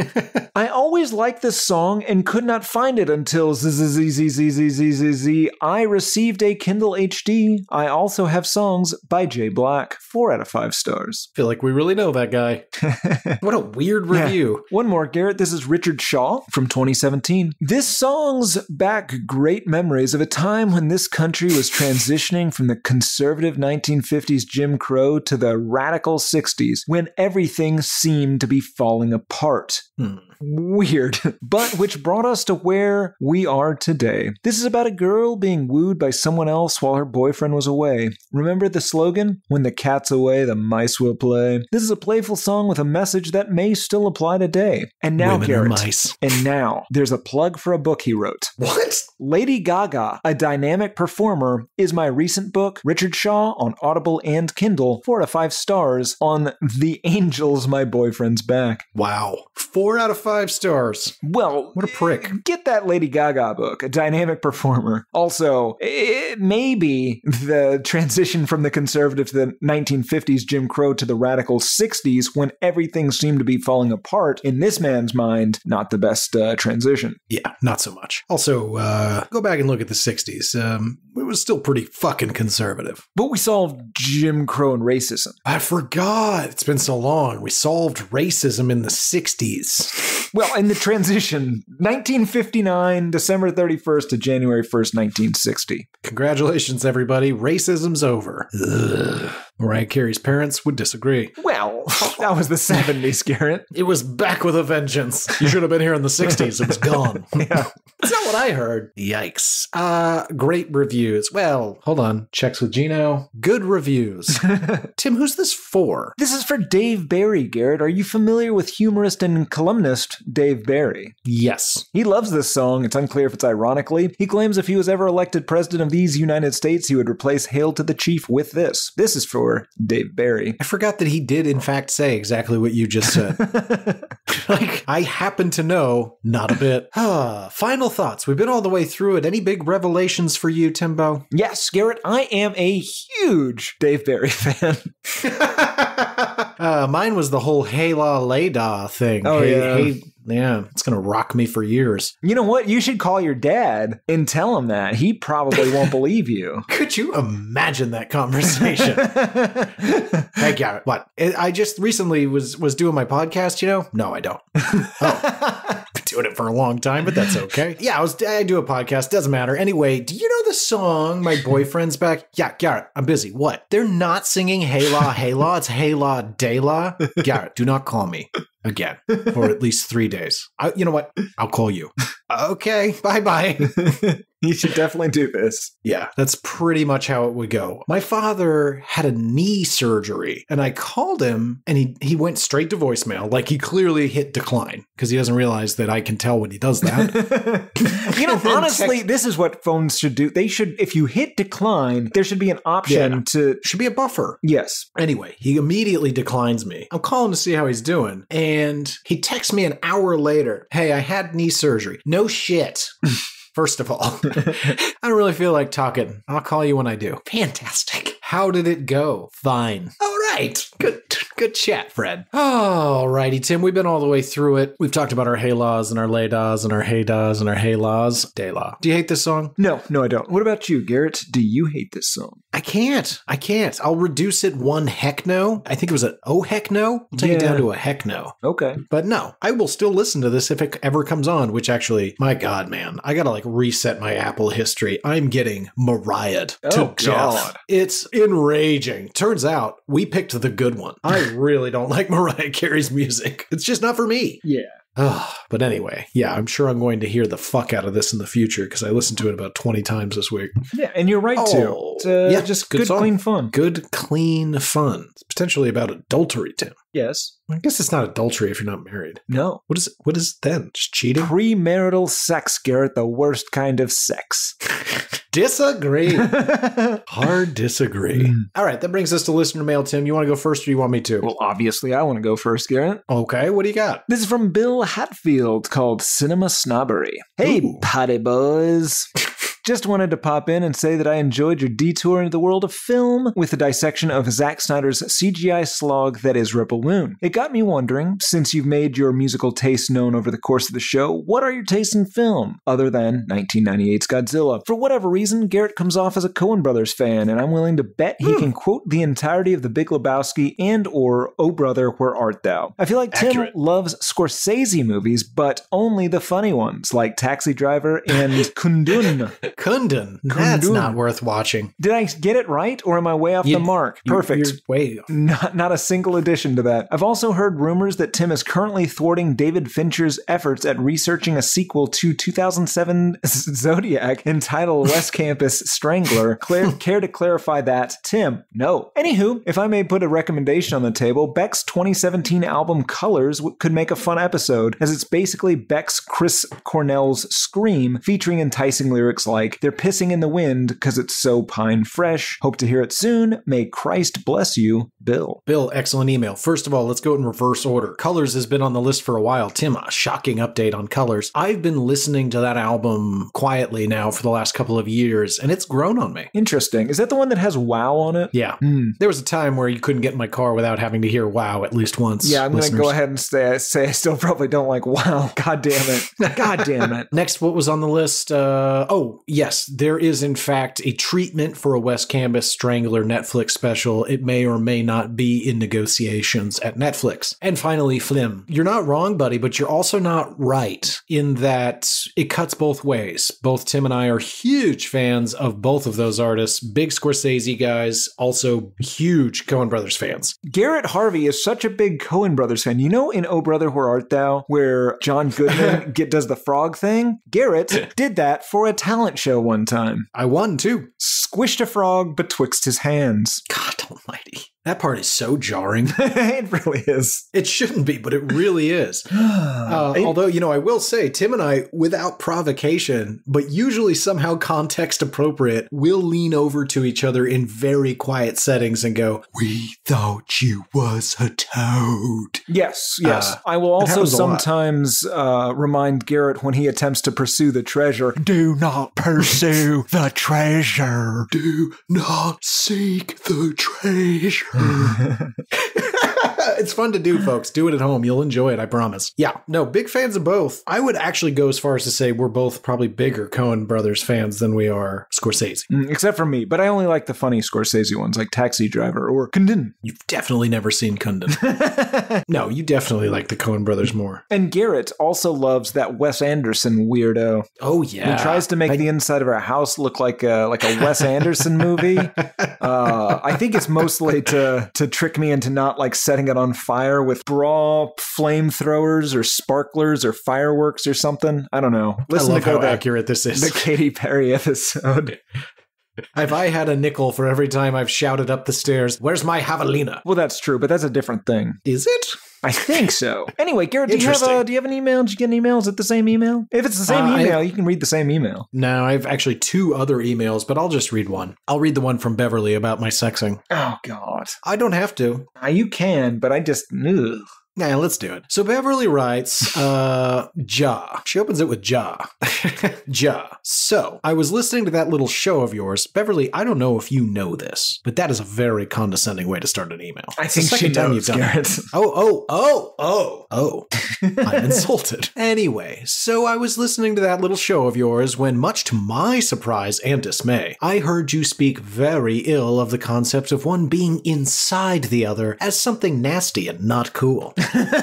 I always liked this song and could not find it until z z z z z z z z z I received a Kindle H D. I also have songs by Jay Black. Four out of five stars. Feel like we really know that guy. What a weird review. One more, Garrett. This is Richard Shaw from twenty seventeen. This song's back great memories of a time when this country was transitioning from the conservative nineteen fifties Jim Crow to the radical sixties, when everything seemed to be falling apart. Hmm. Weird, but which brought us to where we are today. This is about a girl being wooed by someone else while her boyfriend was away. Remember the slogan? When the cat's away, the mice will play. This is a playful song with a message that may still apply today. And now, Women Garrett, are mice. and now, there's a plug for a book he wrote. What? Lady Gaga, a dynamic performer, is my recent book, Richard Shaw, on Audible and Kindle, four out of five stars on The Angels, My Boyfriend's Back. Wow. Four out of five stars. Well, What a prick. get that Lady Gaga book, a dynamic performer. Also, it may be the transition from the conservative to the nineteen fifties Jim Crow to the radical sixties when everything seemed to be falling apart. In this man's mind, not the best uh, transition. Yeah, not so much. Also, uh, go back and look at the sixties. Um, it was still pretty fucking conservative. But we solved Jim Crow and racism. I forgot. It's been so long. We solved racism in the sixties. Well, in the transition, nineteen fifty-nine, December thirty-first to January first, nineteen sixty. Congratulations, everybody. Racism's over. Ugh. Mariah Carey's parents would disagree. Well, that was the seventies, Garrett. It was back with a vengeance. You should have been here in the sixties. It was gone. Yeah. That's not what I heard. Yikes. Uh, great reviews. Well, hold on. Checks with Gino. Good reviews. Tim, who's this for? This is for Dave Barry, Garrett. Are you familiar with humorist and columnist Dave Barry? Yes. He loves this song. It's unclear if it's ironically. He claims if he was ever elected president of these United States, he would replace Hail to the Chief with this. This is for Dave Barry. I forgot that he did, in fact, say exactly what you just said. Like, I happen to know, not a bit. Ah, final thoughts? We've been all the way through it. Any big revelations for you, Timbo? Yes, Garrett, I am a huge Dave Barry fan. uh, mine was the whole Hey La Lay Da thing. Oh, hey, yeah. Hey, yeah, it's going to rock me for years. You know what? You should call your dad and tell him that. He probably won't believe you. Could you imagine that conversation? Hey, Garrett, what? I just recently was was doing my podcast, you know? No, I don't. Oh, been doing it for a long time, but that's okay. Yeah, I was. I do a podcast. Doesn't matter. Anyway, do you know the song My Boyfriend's Back? Yeah, Garrett, I'm busy. What? They're not singing Hey La, Hey La. It's Hey La, De La. Garrett, do not call me again for at least three days. I, you know what? I'll call you. Okay, bye-bye. You should definitely do this. Yeah, that's pretty much how it would go. My father had a knee surgery, and I called him, and he, he went straight to voicemail. Like, he clearly hit decline, because he doesn't realize that I can tell when he does that. You know, honestly, text- this is what phones should do. They should, if you hit decline, there should be an option yeah. to... Should be a buffer. Yes. Anyway, he immediately declines me. I'm calling to see how he's doing, and he texts me an hour later. Hey, I had knee surgery. No shit. First of all, I don't really feel like talking. I'll call you when I do. Fantastic. How did it go? Fine. All right. Good good chat, Fred. All righty, Tim. We've been all the way through it. We've talked about our hey laws and our lay daws and our hey daws and our hey laws. Day law. Do you hate this song? No, no, I don't. What about you, Garrett? Do you hate this song? I can't. I can't. I'll reduce it one heck no. I think it was an oh heck no. I'll take yeah. it down to a heck no. Okay. But no, I will still listen to this if it ever comes on, which actually, my God, man, I gotta like reset my Apple history. I'm getting Mariah'd oh, to God. death. It's enraging. Turns out we picked the good one. I really don't like Mariah Carey's music. It's just not for me. Yeah. Oh, but anyway, yeah, I'm sure I'm going to hear the fuck out of this in the future because I listened to it about twenty times this week. Yeah, and you're right oh, to. It's, uh, yeah, just good, good clean fun. Good, clean fun. It's potentially about adultery, Tim. Yes. I guess it's not adultery if you're not married. No. What is it? What is it then? Just cheating? Premarital sex, Garrett, the worst kind of sex. Disagree. Hard disagree. Mm. All right, that brings us to listener mail, Tim. You want to go first or do you want me to? Well, obviously, I want to go first, Garrett. Okay, what do you got? This is from Bill Hatfield called Cinema Snobbery. Hey, Ooh. Potty boys. Just wanted to pop in and say that I enjoyed your detour into the world of film with the dissection of Zack Snyder's C G I slog that is Rebel Moon. It got me wondering, since you've made your musical taste known over the course of the show, what are your tastes in film, other than nineteen ninety-eight's Godzilla? For whatever reason, Garrett comes off as a Coen Brothers fan, and I'm willing to bet he hmm. can quote the entirety of The Big Lebowski and or Oh Brother, Where Art Thou? I feel like Tim Accurate. loves Scorsese movies, but only the funny ones, like Taxi Driver and Kundun. Kundun. That's Kundun. not worth watching. Did I get it right, or am I way off you, the mark? You, Perfect. You're way off. Not, not a single addition to that. I've also heard rumors that Tim is currently thwarting David Fincher's efforts at researching a sequel to two thousand seven Zodiac entitled West Campus Strangler. Claire, care to clarify that, Tim? No. Anywho, if I may put a recommendation on the table, Beck's twenty seventeen album Colors w- could make a fun episode, as it's basically Beck's Chris Cornell's Scream, featuring enticing lyrics like, they're pissing in the wind because it's so pine fresh. Hope to hear it soon. May Christ bless you, Bill. Bill, excellent email. First of all, let's go in reverse order. Colors has been on the list for a while. Tim, a shocking update on Colors. I've been listening to that album quietly now for the last couple of years, and it's grown on me. Interesting. Is that the one that has wow on it? Yeah. Mm. There was a time where you couldn't get in my car without having to hear wow at least once. Yeah, I'm going to go ahead and say, say I still probably don't like wow. God damn it. God damn it. Next, what was on the list? Uh, oh, yes, there is in fact a treatment for a West Campus Strangler Netflix special. It may or may not be in negotiations at Netflix. And finally, Flim. You're not wrong, buddy, but you're also not right in that it cuts both ways. Both Tim and I are huge fans of both of those artists. Big Scorsese guys, also huge Coen Brothers fans. Garrett Harvey is such a big Coen Brothers fan. You know in Oh Brother, Where Art Thou, where John Goodman get, does the frog thing? Garrett did that for a talent show one time. I won too. Squished a frog betwixt his hands. God almighty. That part is so jarring. It really is. It shouldn't be, but it really is. Uh, It- although, you know, I will say, Tim and I, without provocation, but usually somehow context appropriate, will lean over to each other in very quiet settings and go, "We thought you was a toad." Yes, yes. Uh, I will it also happens a lot. sometimes uh, remind Garrett when he attempts to pursue the treasure, do not pursue the treasure. Do not seek the treasure. It's fun to do, folks. Do it at home. You'll enjoy it, I promise. Yeah, no, big fans of both. I would actually go as far as to say we're both probably bigger Coen Brothers fans than we are Scorsese. Mm, Except for me, but I only like the funny Scorsese ones like Taxi Driver or Kundun. You've definitely never seen Kundun. No, you definitely like the Coen Brothers more. And Garrett also loves that Wes Anderson weirdo. Oh, yeah. He tries to make I- the inside of our house look like a like a Wes Anderson movie. Uh, I think it's mostly to to trick me into not like setting it on fire with bra flamethrowers or sparklers or fireworks or something. I don't know. Listen I love to go how that accurate this is. the Katy Perry episode. Have I had a nickel for every time I've shouted up the stairs, "Where's my javelina?" Well, that's true, but that's a different thing. Is it? I think so. Anyway, Garrett, do you have Interesting. a, do you have an email? Did you get an email? Is it the same email? If it's the same Uh, I- email, you can read the same email. No, I have actually two other emails, but I'll just read one. I'll read the one from Beverly about my sexing. Oh, God. I don't have to. Uh, you can, but I just... Ugh. Yeah, let's do it. So Beverly writes, uh, Ja. She opens it with Ja. Ja. So, I was listening to that little show of yours. Beverly, I don't know if you know this, but that is a very condescending way to start an email. I It's the think she second time knows, you've done it. Garrett. Oh, oh, oh, oh, oh. I'm insulted. Anyway, so I was listening to that little show of yours when, much to my surprise and dismay, I heard you speak very ill of the concept of one being inside the other as something nasty and not cool.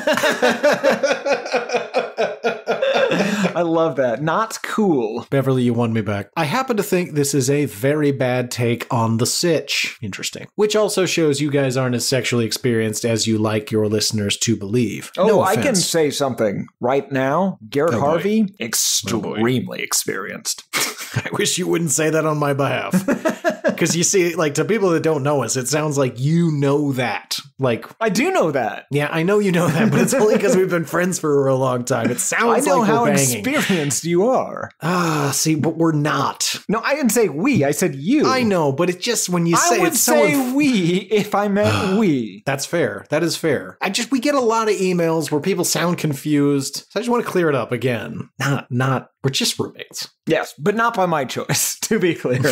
I love that. Not cool. Beverly, you won me back. I happen to think this is a very bad take on the sitch. Interesting. Which also shows you guys aren't as sexually experienced as you like your listeners to believe. Oh, No I can offense. say something. Right now, Garrett Oh, boy. Harvey, boy. extremely experienced. I wish you wouldn't say that on my behalf. Because you see, like, to people that don't know us, it sounds like you know that. Like, I do know that. yeah, I know you know that, but it's only because we've been friends for a long time. It I sounds know like how we're banging. experienced you are. Ah, see, but we're not. No, I didn't say we. I said you. I know, but it's just when you I say would it's so say inf- we if I meant we. That's fair. That is fair. I just, we get a lot of emails where people sound confused. So I just want to clear it up again. Not, not, we're just roommates. Yes, but not by my choice, to be clear.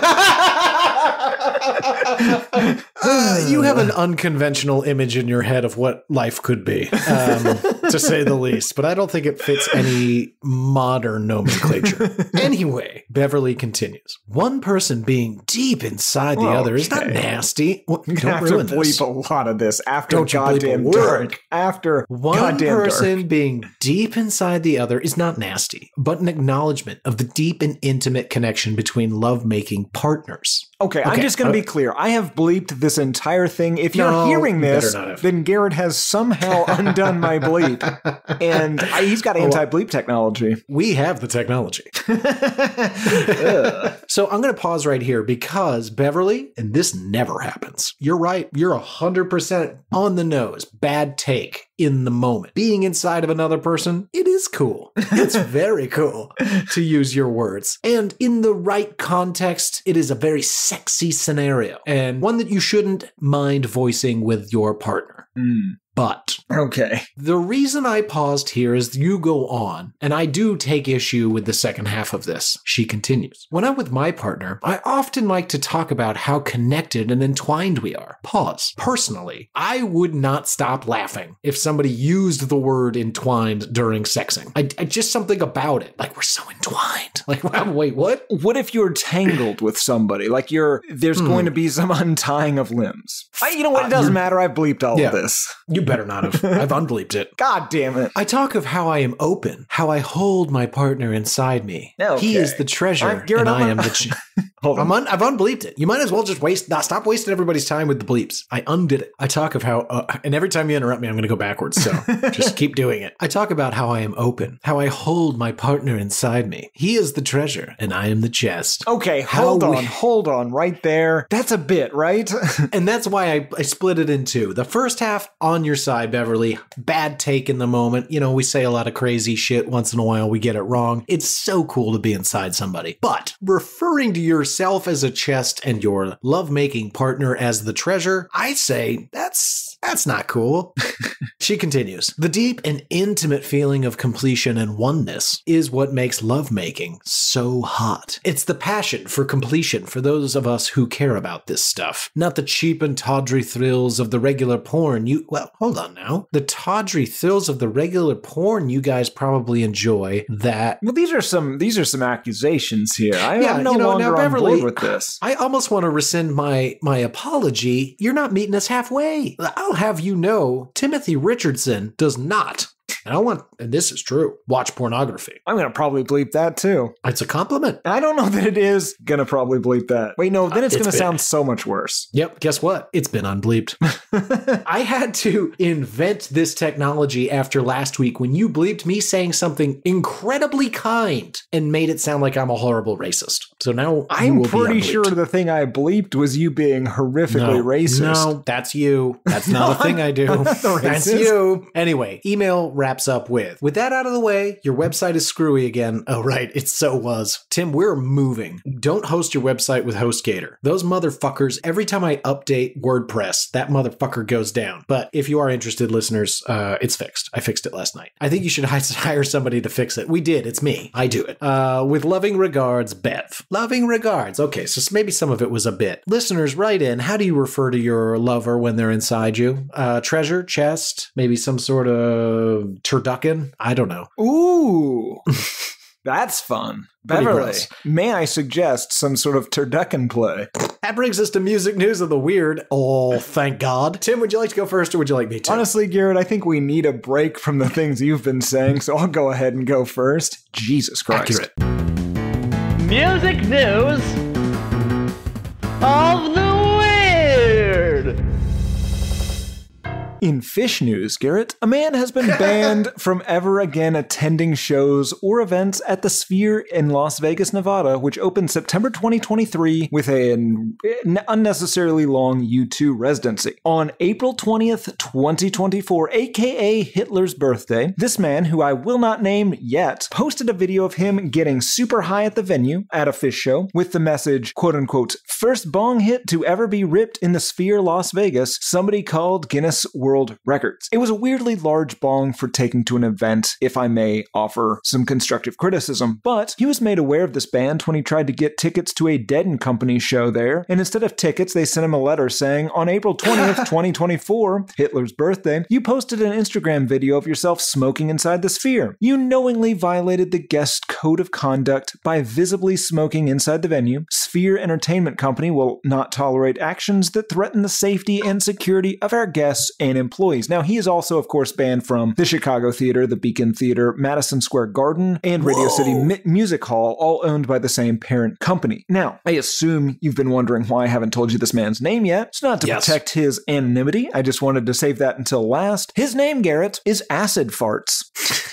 Uh, you have an unconventional image in your head of what life could be, um, to say the least, but I don't think it fits any modern nomenclature. Anyway, Beverly continues. One person being deep inside the other is not Okay. nasty. Well, You're don't gonna have to ruin this. bleep a lot of this after Don't you bleep a goddamn word. dark. After One goddamn person dark. being deep inside the other is not nasty, but an acknowledgement of the deep and intimate connection between lovemaking partners. Okay, I'm Okay, just going to uh, be clear. I have bleeped this entire thing. If you're No, hearing you better this, not have. then Garrett has somehow undone my bleep. And I, he's got anti-bleep technology. We have the technology. So I'm going to pause right here because Beverly, and this never happens. You're right. You're one hundred percent on the nose. Bad take in the moment. Being inside of another person, it is cool. It's very cool to use your words. And in the right context, it is a very sexy scenario and one that you shouldn't mind voicing with your partner. Mm, But okay. the reason I paused here is you go on, and I do take issue with the second half of this. She continues. When I'm with my partner, I often like to talk about how connected and entwined we are. Pause. Personally, I would not stop laughing if somebody used the word entwined during sexing. I, I just something about it. Like, we're so entwined. Like, wow, wait, what? What if you're tangled with somebody? Like you're, there's Hmm. going to be some untying of limbs. I, you know what? It Uh, doesn't you're- matter. I've bleeped all Yeah. of this. You better not have. I've unbleeped it. God damn it. I talk of how I am open, how I hold my partner inside me. Okay. He is the treasure, I'm- Garrett, and I I'm am a- the. Ch- hold on. I'm un- I've unbleeped it. You might as well just waste, not stop wasting everybody's time with the bleeps. I undid it. I talk of how, uh, and every time you interrupt me, I'm going to go backwards. So just keep doing it. I talk about how I am open, how I hold my partner inside me. He is the treasure and I am the chest. Okay, How hold on, we- hold on, right there. That's a bit, right? And that's why I, I split it in two. The first half, on your side, Beverly. Bad take in the moment. You know, we say a lot of crazy shit. Once in a while, we get it wrong. It's so cool to be inside somebody. But referring to yourself as a chest and your lovemaking partner as the treasure, I say that's that's not cool. She continues. The deep and intimate feeling of completion and oneness is what makes lovemaking so hot. It's the passion for completion for those of us who care about this stuff. Not the cheap and tawdry thrills of the regular porn you, well, hold on now. The tawdry thrills of the regular porn you guys probably enjoy that. Well, these are some these are some accusations here. I, Yeah, I'm no you know, longer now, on Beverly, board with this. I almost want to rescind my my apology. You're not meeting us halfway. I'll have you know, Timothy Richardson does not. And I want, and this is true, watch pornography. I'm going to probably bleep that too. It's a compliment. I don't know that it is going to probably bleep that. Wait, no, then it's, It's going to been- sound so much worse. Yep, guess what? It's been unbleeped. I had to invent this technology after last week when you bleeped me saying something incredibly kind and made it sound like I'm a horrible racist. So now you I'm will be pretty unbleeped. sure the thing I bleeped was you being horrifically no, racist. No, that's you. That's not a thing I do. I'm not the That's racist. you. Anyway, email wraps up with, with that out of the way, your website is screwy again. Oh, right. It so was. Tim, we're moving. Don't host your website with HostGator. Those motherfuckers, every time I update WordPress, that motherfucker goes down. But if you are interested, listeners, uh, it's fixed. I fixed it last night. I think you should hire somebody to fix it. We did. It's me. I do it. Uh, with loving regards, Bev. Loving regards. Okay, so maybe some of it was a bit. Listeners, write in. How do you refer to your lover when they're inside you? Uh, treasure, chest, maybe some sort of turducken? I don't know. Ooh. That's fun. Pretty Beverly, gross. may I suggest some sort of turducken play? That brings us to music news of the weird. Oh, thank God. Tim, would you like to go first or would you like me to? Honestly, Garrett, I think we need a break from the things you've been saying, so I'll go ahead and go first. Jesus Christ. Accurate. Music news of the weird. In fish news, Garrett, a man has been banned from ever again attending shows or events at the Sphere in Las Vegas, Nevada, which opened September twenty twenty-three with an unnecessarily long U two residency. On April twentieth, twenty twenty-four, aka Hitler's birthday, this man, who I will not name yet, posted a video of him getting super high at the venue at a fish show with the message, quote unquote, first bong hit to ever be ripped in the Sphere Las Vegas, somebody called Guinness World Records. It was a weirdly large bong for taking to an event, if I may offer some constructive criticism, but he was made aware of this band when he tried to get tickets to a Dead and Company show there, and instead of tickets, they sent him a letter saying, on April twentieth, twenty twenty-four, Hitler's birthday, you posted an Instagram video of yourself smoking inside the Sphere. You knowingly violated the guest code of conduct by visibly smoking inside the venue. Sphere Entertainment Company will not tolerate actions that threaten the safety and security of our guests and employees. Now, he is also, of course, banned from the Chicago Theater, the Beacon Theater, Madison Square Garden, and Radio Whoa. City Mi- Music Hall, all owned by the same parent company. Now, I assume you've been wondering why I haven't told you this man's name yet. It's not to Yes. protect his anonymity. I just wanted to save that until last. His name, Garrett, is Acid Farts.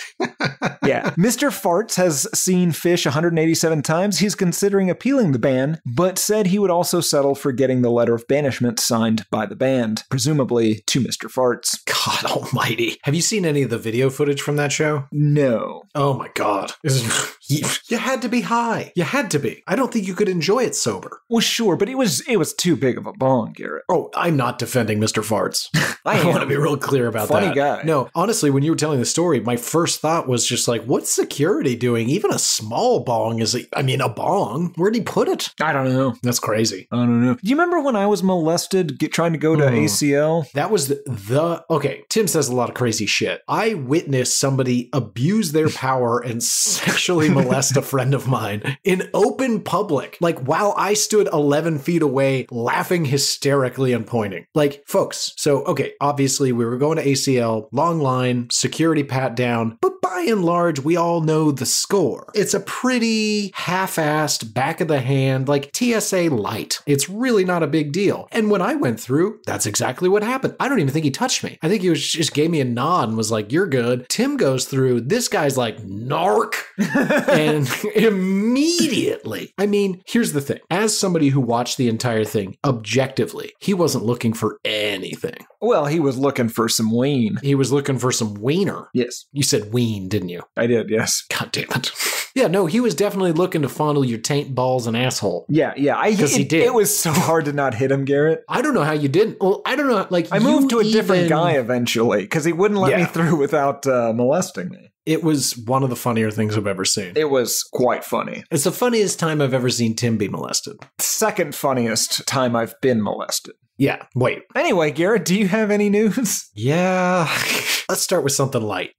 Yeah. Mister Farts has seen Fish one hundred eighty-seven times. He's considering appealing the ban, but said he would also settle for getting the letter of banishment signed by the band, presumably to Mister Farts. God almighty. Have you seen any of the video footage from that show? No. Oh my God. you, you had to be high. You had to be. I don't think you could enjoy it sober. Well, sure, but it was it was too big of a bong, Garrett. Oh, I'm not defending Mister Farts. I I want to am. be real clear about Funny that. guy. No, honestly, when you were telling the story, my first thought was just like, what's security doing? Even a small bong is, a, I mean, a bong. Where'd he put it? I don't know. That's crazy. I don't know. Do you remember when I was molested get, trying to go to Mm. A C L? That was the, the, okay, Tim says a lot of crazy shit. I witnessed somebody abuse their power and sexually molest a friend of mine in open public, like while I stood eleven feet away, laughing hysterically and pointing. Like, folks, so, okay, obviously we were going to A C L, long line, security pat down, boop, boop. by and large, we all know the score. It's a pretty half-assed, back-of-the-hand, like T S A light. It's really not a big deal. And when I went through, that's exactly what happened. I don't even think he touched me. I think he was just gave me a nod and was like, you're good. Tim goes through, this guy's like, narc. And immediately, I mean, here's the thing. As somebody who watched the entire thing, objectively, he wasn't looking for anything. Well, he was looking for some ween. He was looking for some wiener. Yes. You said ween, didn't you? I did, yes. God damn it. Yeah, no, he was definitely looking to fondle your taint, balls, and asshole. Yeah, yeah. I, Because he it, did. It was so hard to not hit him, Garrett. I don't know how you didn't. Well, I don't know. Like, I moved to a you different even- guy eventually because he wouldn't let Yeah. me through without uh, molesting me. It was one of the funnier things I've ever seen. It was quite funny. It's the funniest time I've ever seen Tim be molested. Second funniest time I've been molested. Yeah, wait. Anyway, Garrett, do you have any news? Yeah. Let's start with something light.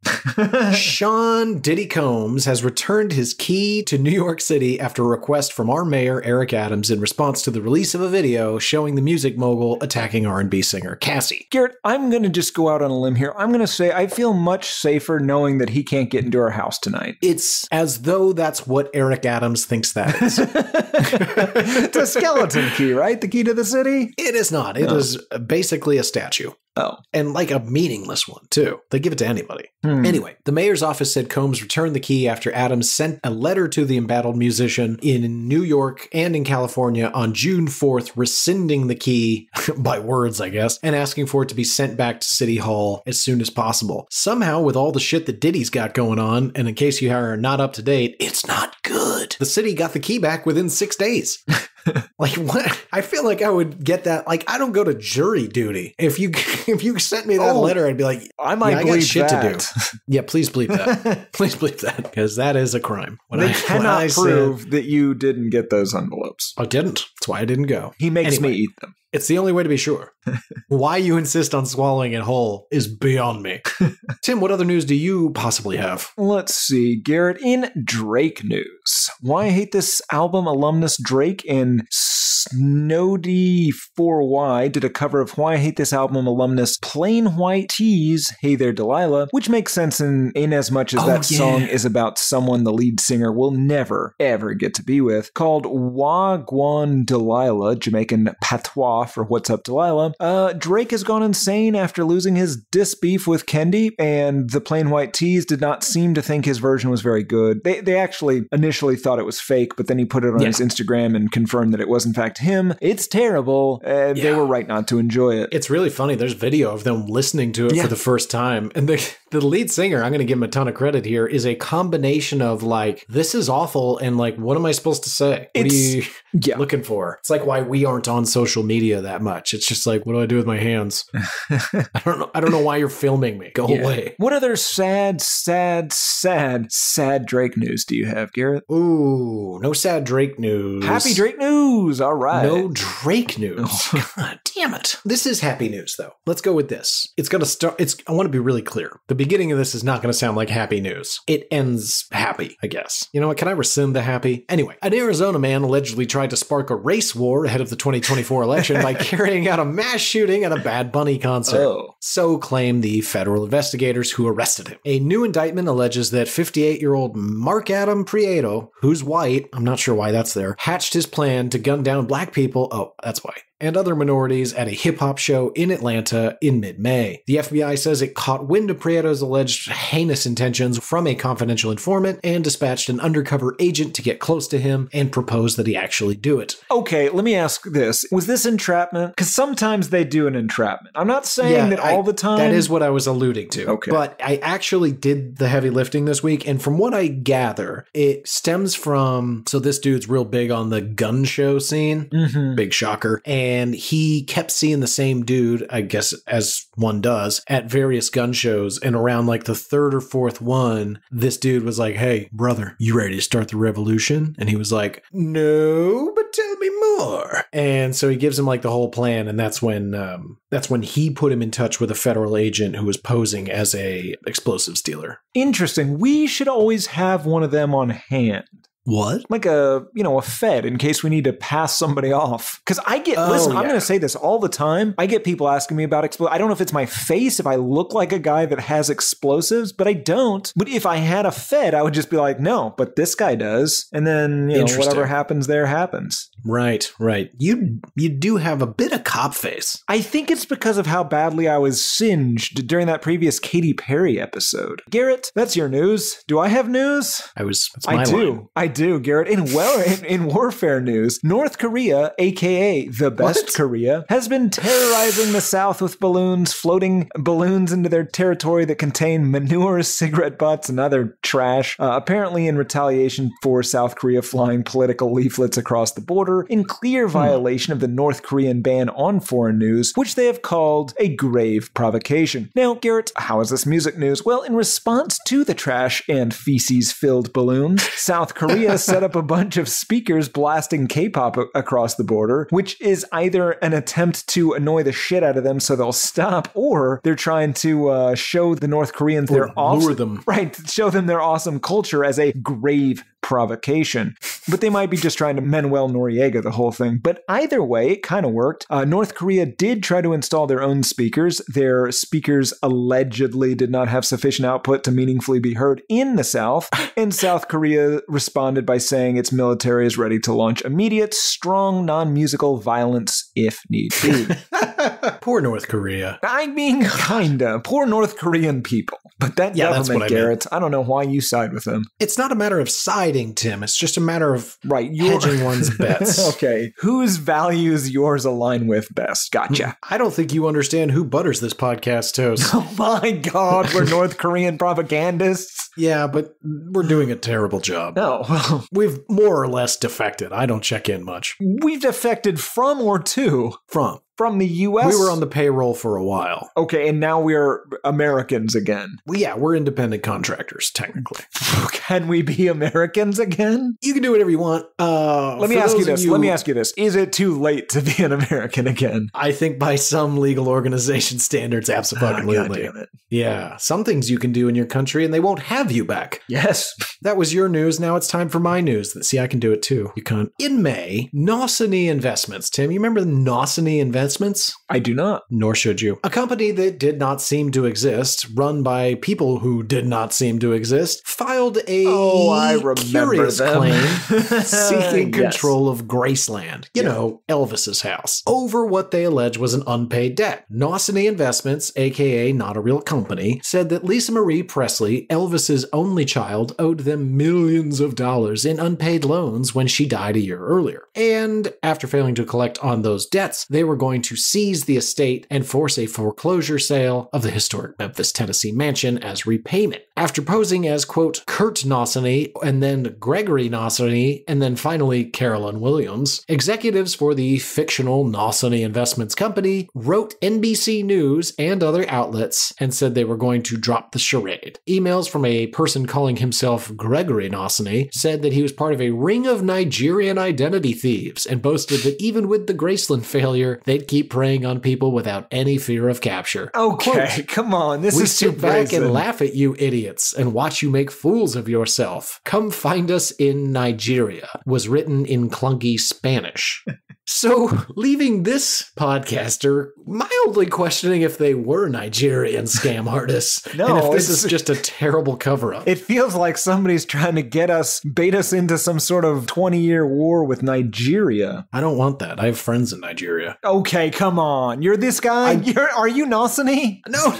Sean Diddy Combs has returned his key to New York City after a request from our mayor, Eric Adams, in response to the release of a video showing the music mogul attacking R and B singer Cassie. Garrett, I'm going to just go out on a limb here. I'm going to say I feel much safer knowing that he can't get into our house tonight. It's as though that's what Eric Adams thinks that is. It's a skeleton key, right? The key to the city? It is not. It No. is basically a statue. Oh. And like a meaningless one, too. They give it to anybody. Hmm. Anyway, the mayor's office said Combs returned the key after Adams sent a letter to the embattled musician in New York and in California on June fourth, rescinding the key, by words, I guess, and asking for it to be sent back to City Hall as soon as possible. Somehow, with all the shit that Diddy's got going on, and in case you are not up to date, it's not good. The city got the key back within six days. Like, what? I feel like I would get that. Like, I don't go to jury duty. If you if you sent me that Oh, letter, I'd be like, I might yeah, I got believe shit that. to do. Yeah, please believe that. Please believe that, because that is a crime. When They I, when cannot I prove said, that you didn't get those envelopes. I didn't. That's why I didn't go. He makes Anyway. me eat them. It's the only way to be sure. Why you insist on swallowing it whole is beyond me. Tim, what other news do you possibly have? Let's see, Garrett, in Drake news. Why I Hate This Album alumnus Drake and Snowdy four Y did a cover of Why I Hate This Album alumnus Plain White Tees, Hey There Delilah, which makes sense in, in as much as Oh, that yeah. song is about someone the lead singer will never, ever get to be with, called Wagwan Delilah, Jamaican patois for What's Up Delilah. Uh, Drake has gone insane after losing his diss beef with Kendi, and the Plain White Tees did not seem to think his version was very good. They they actually initially thought it was fake, but then he put it on Yeah. his Instagram and confirmed that it was in fact him. It's terrible, and they Yeah. were right not to enjoy it. It's really funny. There's video of them listening to it Yeah. for the first time. And the, the lead singer, I'm going to give him a ton of credit here, is a combination of like, this is awful, and like, what am I supposed to say? What It's- are you yeah. looking for? It's like why we aren't on social media that much. It's just like, what do I do with my hands? I don't know. I don't know why you're filming me. Go Yeah. away. What other sad, sad, sad, sad Drake news do you have, Garrett? Ooh, no sad Drake news. Happy Drake news. All right. No Drake news. God damn it. This is happy news, though. Let's go with this. It's going to start. It's. I want to be really clear. The beginning of this is not going to sound like happy news. It ends happy, I guess. You know what? Can I rescind the happy? Anyway, an Arizona man allegedly tried to spark a race war ahead of the twenty twenty-four election by carrying out a mass shooting at a Bad Bunny concert. Oh. So claim the federal investigators who arrested him. A new indictment alleges that fifty-eight-year-old Mark Adam Prieto, who's white, I'm not sure why that's there, hatched his plan to gun down black people. Oh, that's why. And other minorities at a hip-hop show in Atlanta in mid-May. The F B I says it caught wind of Prieto's alleged heinous intentions from a confidential informant and dispatched an undercover agent to get close to him and propose that he actually do it. Okay, let me ask this. Was this entrapment? Because sometimes they do an entrapment. I'm not saying that I- all the time. That is what I was alluding to. Okay. But I actually did the heavy lifting this week, and from what I gather, it stems from, so this dude's real big on the gun show scene. Mhm. Big shocker. And he kept seeing the same dude, I guess, as one does, at various gun shows. And around like the third or fourth one, this dude was like, hey, brother, you ready to start the revolution? And he was like, no, but tell me more. And so he gives him like the whole plan. And that's when, um, that's when he put him in touch with a federal agent who was posing as a explosives dealer. Interesting. We should always have one of them on hand. What? Like a, you know, a Fed in case we need to pass somebody off. Because I get, Oh, listen, I'm yeah. going to say this all the time. I get people asking me about explosives. I don't know if it's my face, if I look like a guy that has explosives, but I don't. But if I had a Fed, I would just be like, no, but this guy does. And then, you know, Interesting. whatever happens there happens. Right, right. You you do have a bit of cop face. I think it's because of how badly I was singed during that previous Katy Perry episode. Garrett, that's your news. Do I have news? I was. That's my I do. line. I do, Garrett. In well, in, in warfare news, North Korea, aka the best What? Korea, has been terrorizing the South with balloons, floating balloons into their territory that contain manure, cigarette butts, and other trash. Uh, apparently, in retaliation for South Korea flying political leaflets across the border, in clear violation of the North Korean ban on foreign news, which they have called a grave provocation. Now, Garrett, how is this music news? Well, in response to the trash and feces-filled balloons, South Korea set up a bunch of speakers blasting K-pop a- across the border, which is either an attempt to annoy the shit out of them so they'll stop, or they're trying to uh, show the North Koreans their Or awesome, lure them. right, show them their awesome culture as a grave provocation. But they might be just trying to Manuel Noriega the whole thing. But either way, it kind of worked. Uh, North Korea did try to install their own speakers. Their speakers allegedly did not have sufficient output to meaningfully be heard in the South. And South Korea responded by saying its military is ready to launch immediate, strong, non-musical violence if need be. Poor North Korea. I mean, kinda. Poor North Korean people. But that Yeah, that's government, what I meant. Garrett, I don't know why you side with them. It's not a matter of siding, Tim. It's just a matter of Right, you're hedging one's bets. Okay, whose values yours align with best? Gotcha. I don't think you understand who butters this podcast toast. Oh my God, we're North Korean propagandists. Yeah, but we're doing a terrible job. No, well, We've more or less defected. I don't check in much. we've defected from or to From. from the U S. We were on the payroll for a while. Okay, and now we're Americans again. Well, yeah, we're independent contractors, technically. Can we be Americans again? You can do whatever you want. Uh, Let me for ask you those of this. Let me ask you this. Is it too late to be an American again? I think by some legal organization standards, Ah, absolutely. God damn it. Yeah, some things you can do in your country and they won't have you back. Yes. That was your news. Now it's time for my news. See, I can do it too. You can't. In May, Nosany Investments. Tim, you remember the Nosany Investments? I do not. Nor should you. A company that did not seem to exist, run by people who did not seem to exist, filed a Oh, I remember curious them. claim seeking Yes. control of Graceland, you Yeah. know, Elvis's house, over what they allege was an unpaid debt. Nosany Investments, aka not a real company, said that Lisa Marie Presley, Elvis's only child, owed them millions of dollars in unpaid loans when she died a year earlier. And after failing to collect on those debts, they were going to seize the estate and force a foreclosure sale of the historic Memphis, Tennessee mansion as repayment. After posing as, quote, Kurt Nosany, and then Gregory Nosany, and then finally Carolyn Williams, executives for the fictional Nosany Investments Company wrote N B C News and other outlets and said they were going to drop the charade. Emails from a person calling himself Gregory Nosany said that he was part of a ring of Nigerian identity thieves and boasted that even with the Graceland failure, they'd keep preying on people without any fear of capture. Okay, Quote, come on. This we is too sit back brazen. and laugh at you idiots and watch you make fools of yourself. Come find us in Nigeria was written in clunky Spanish. So, leaving this podcaster mildly questioning if they were Nigerian scam artists No, and if this it's- is just a terrible cover-up. It feels like somebody's trying to get us, bait us into some sort of twenty-year war with Nigeria. I don't want that. I have friends in Nigeria. Okay, come on. You're this guy? I- You're, are you Nosany? No,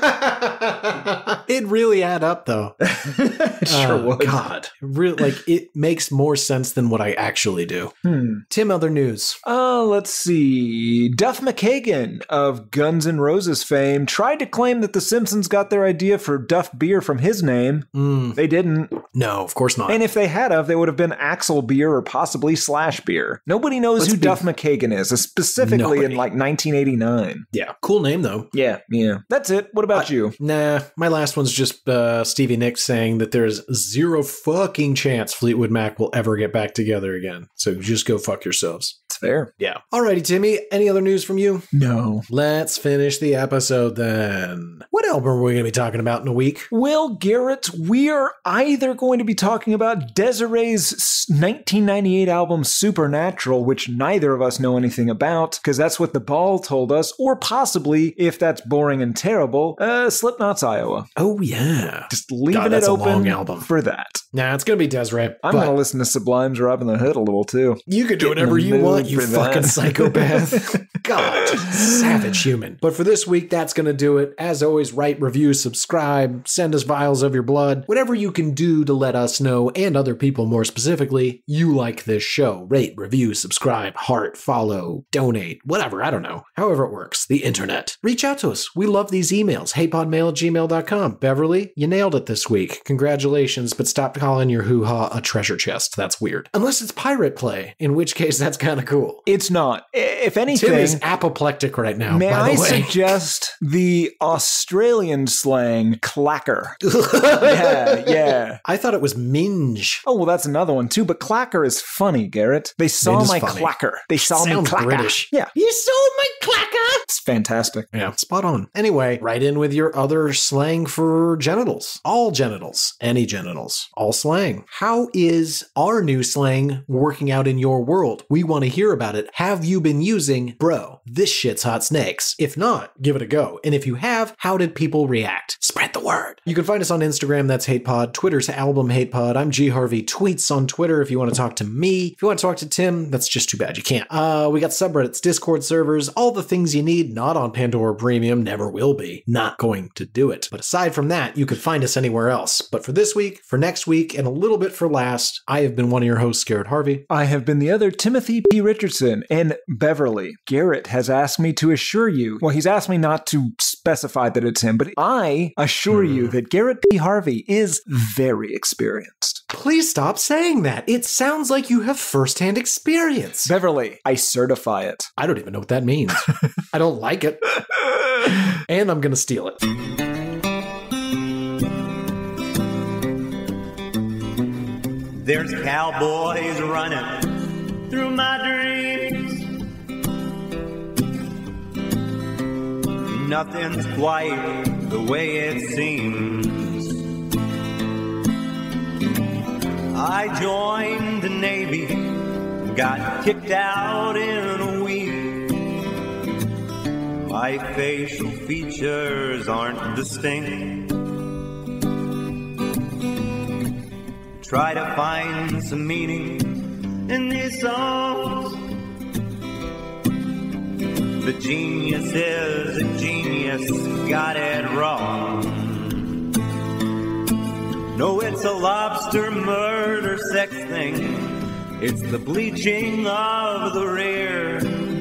it really add up though. Sure Oh, would. God, really, like it makes more sense than what I actually do. Hmm. Tim, other news. Uh, let's see. Duff McKagan of Guns N' Roses fame tried to claim that the Simpsons got their idea for Duff beer from his name. Mm, They didn't. no, of course not. And if they had of, they would have been Axel beer or possibly Slash beer. Nobody knows Let's who be- Duff McKagan is, specifically Nobody. in like nineteen eighty-nine. Yeah, cool name though. Yeah, yeah. That's it. What about I- you? Nah, my last one's just uh, Stevie Nicks saying that there's zero fucking chance Fleetwood Mac will ever get back together again. So just go fuck yourselves. It's fair. Yeah. Alrighty, Timmy. Any other news from you? No. Let's finish the episode then. What album are we going to be talking about in a week? Well, Garrett, we are either going to be talking about Desiree's nineteen ninety-eight album Supernatural, which neither of us know anything about, because that's what the ball told us, or possibly, if that's boring and terrible, uh, Slipknot's Iowa. Oh, yeah. Just leaving God, it that's a open long album. for that. Nah, it's going to be Desiree. I'm going to listen to Sublime's Robbin' the Hood a little, too. You can do Get in whatever the you mood want, you for fucking that. psychopath. God, savage human. But for this week, that's going to do it. As always, write, review, subscribe, send us vials of your blood. Whatever you can do to let us know, and other people more specifically, you like this show. Rate, review, subscribe, heart, follow, donate, whatever, I don't know. However it works, the internet. Reach out to us. We love these emails. heypodmail at gmail dot com. Beverly, you nailed it this week. Congratulations, but stop calling your hoo-ha a treasure chest. That's weird. Unless it's pirate play, in which case that's kind of cool. It's not. If anything... Tim is apoplectic right now, May by I the way. suggest the Australian slang clacker? yeah, yeah. I thought it was minge. Oh, well, that's another one too, but clacker is funny, Garrett. They saw It is my funny. clacker. They saw me Sounds clacker. British. Yeah. You saw my clacker. It's fantastic. Yeah, spot on. Anyway, write in with your other slang for genitals. All genitals. Any genitals. All slang. How is our new slang working out in your world? We want to hear about it. Have you been using, bro, this shit's hot snakes? If not, give it a go. And if you have, how did people react? Spread the word. You can find us on Instagram, that's HatePod. Twitter's Album HatePod. I'm G Harvey Tweets on Twitter if you want to talk to me. If you want to talk to Tim, that's just too bad you can't. Uh, we got subreddits, Discord servers, all the things you need, not on Pandora Premium, never will be. Not going to do it. But aside from that, you could find us anywhere else. But for this week, for next week, and a little bit for last, I have been one of your hosts, Garrett Harvey. I have been the other Timothy P. Richardson, and Beverly. Garrett has asked me to assure you, well, he's asked me not to specify that it's him, but I assure Hmm. you that Garrett P. Harvey is very experienced. Please stop saying that. It sounds like you have firsthand experience. Beverly, I certify it. I don't even know what that means. I don't like it. And I'm going to steal it. There's cowboys running through my dreams. Nothing's quite the way it seems. I joined the Navy, got kicked out in a week. My facial features aren't distinct. Try to find some meaning in these songs. The genius is a genius, got it wrong. No, it's a lobster murder sex thing. It's the bleaching of the rear.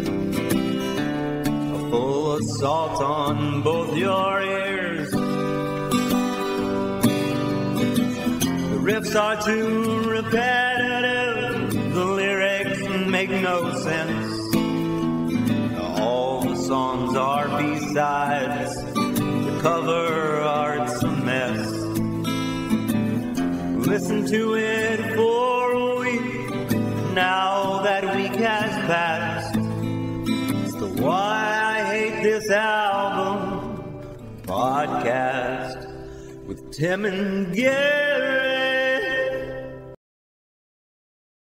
A full assault on both your ears. The riffs are too repetitive. The lyrics make no sense. All the songs are B-sides. The cover art's a mess. Listen to it for a week. Now that week has passed. It's the Why I Hate This Album podcast with Tim and Gary.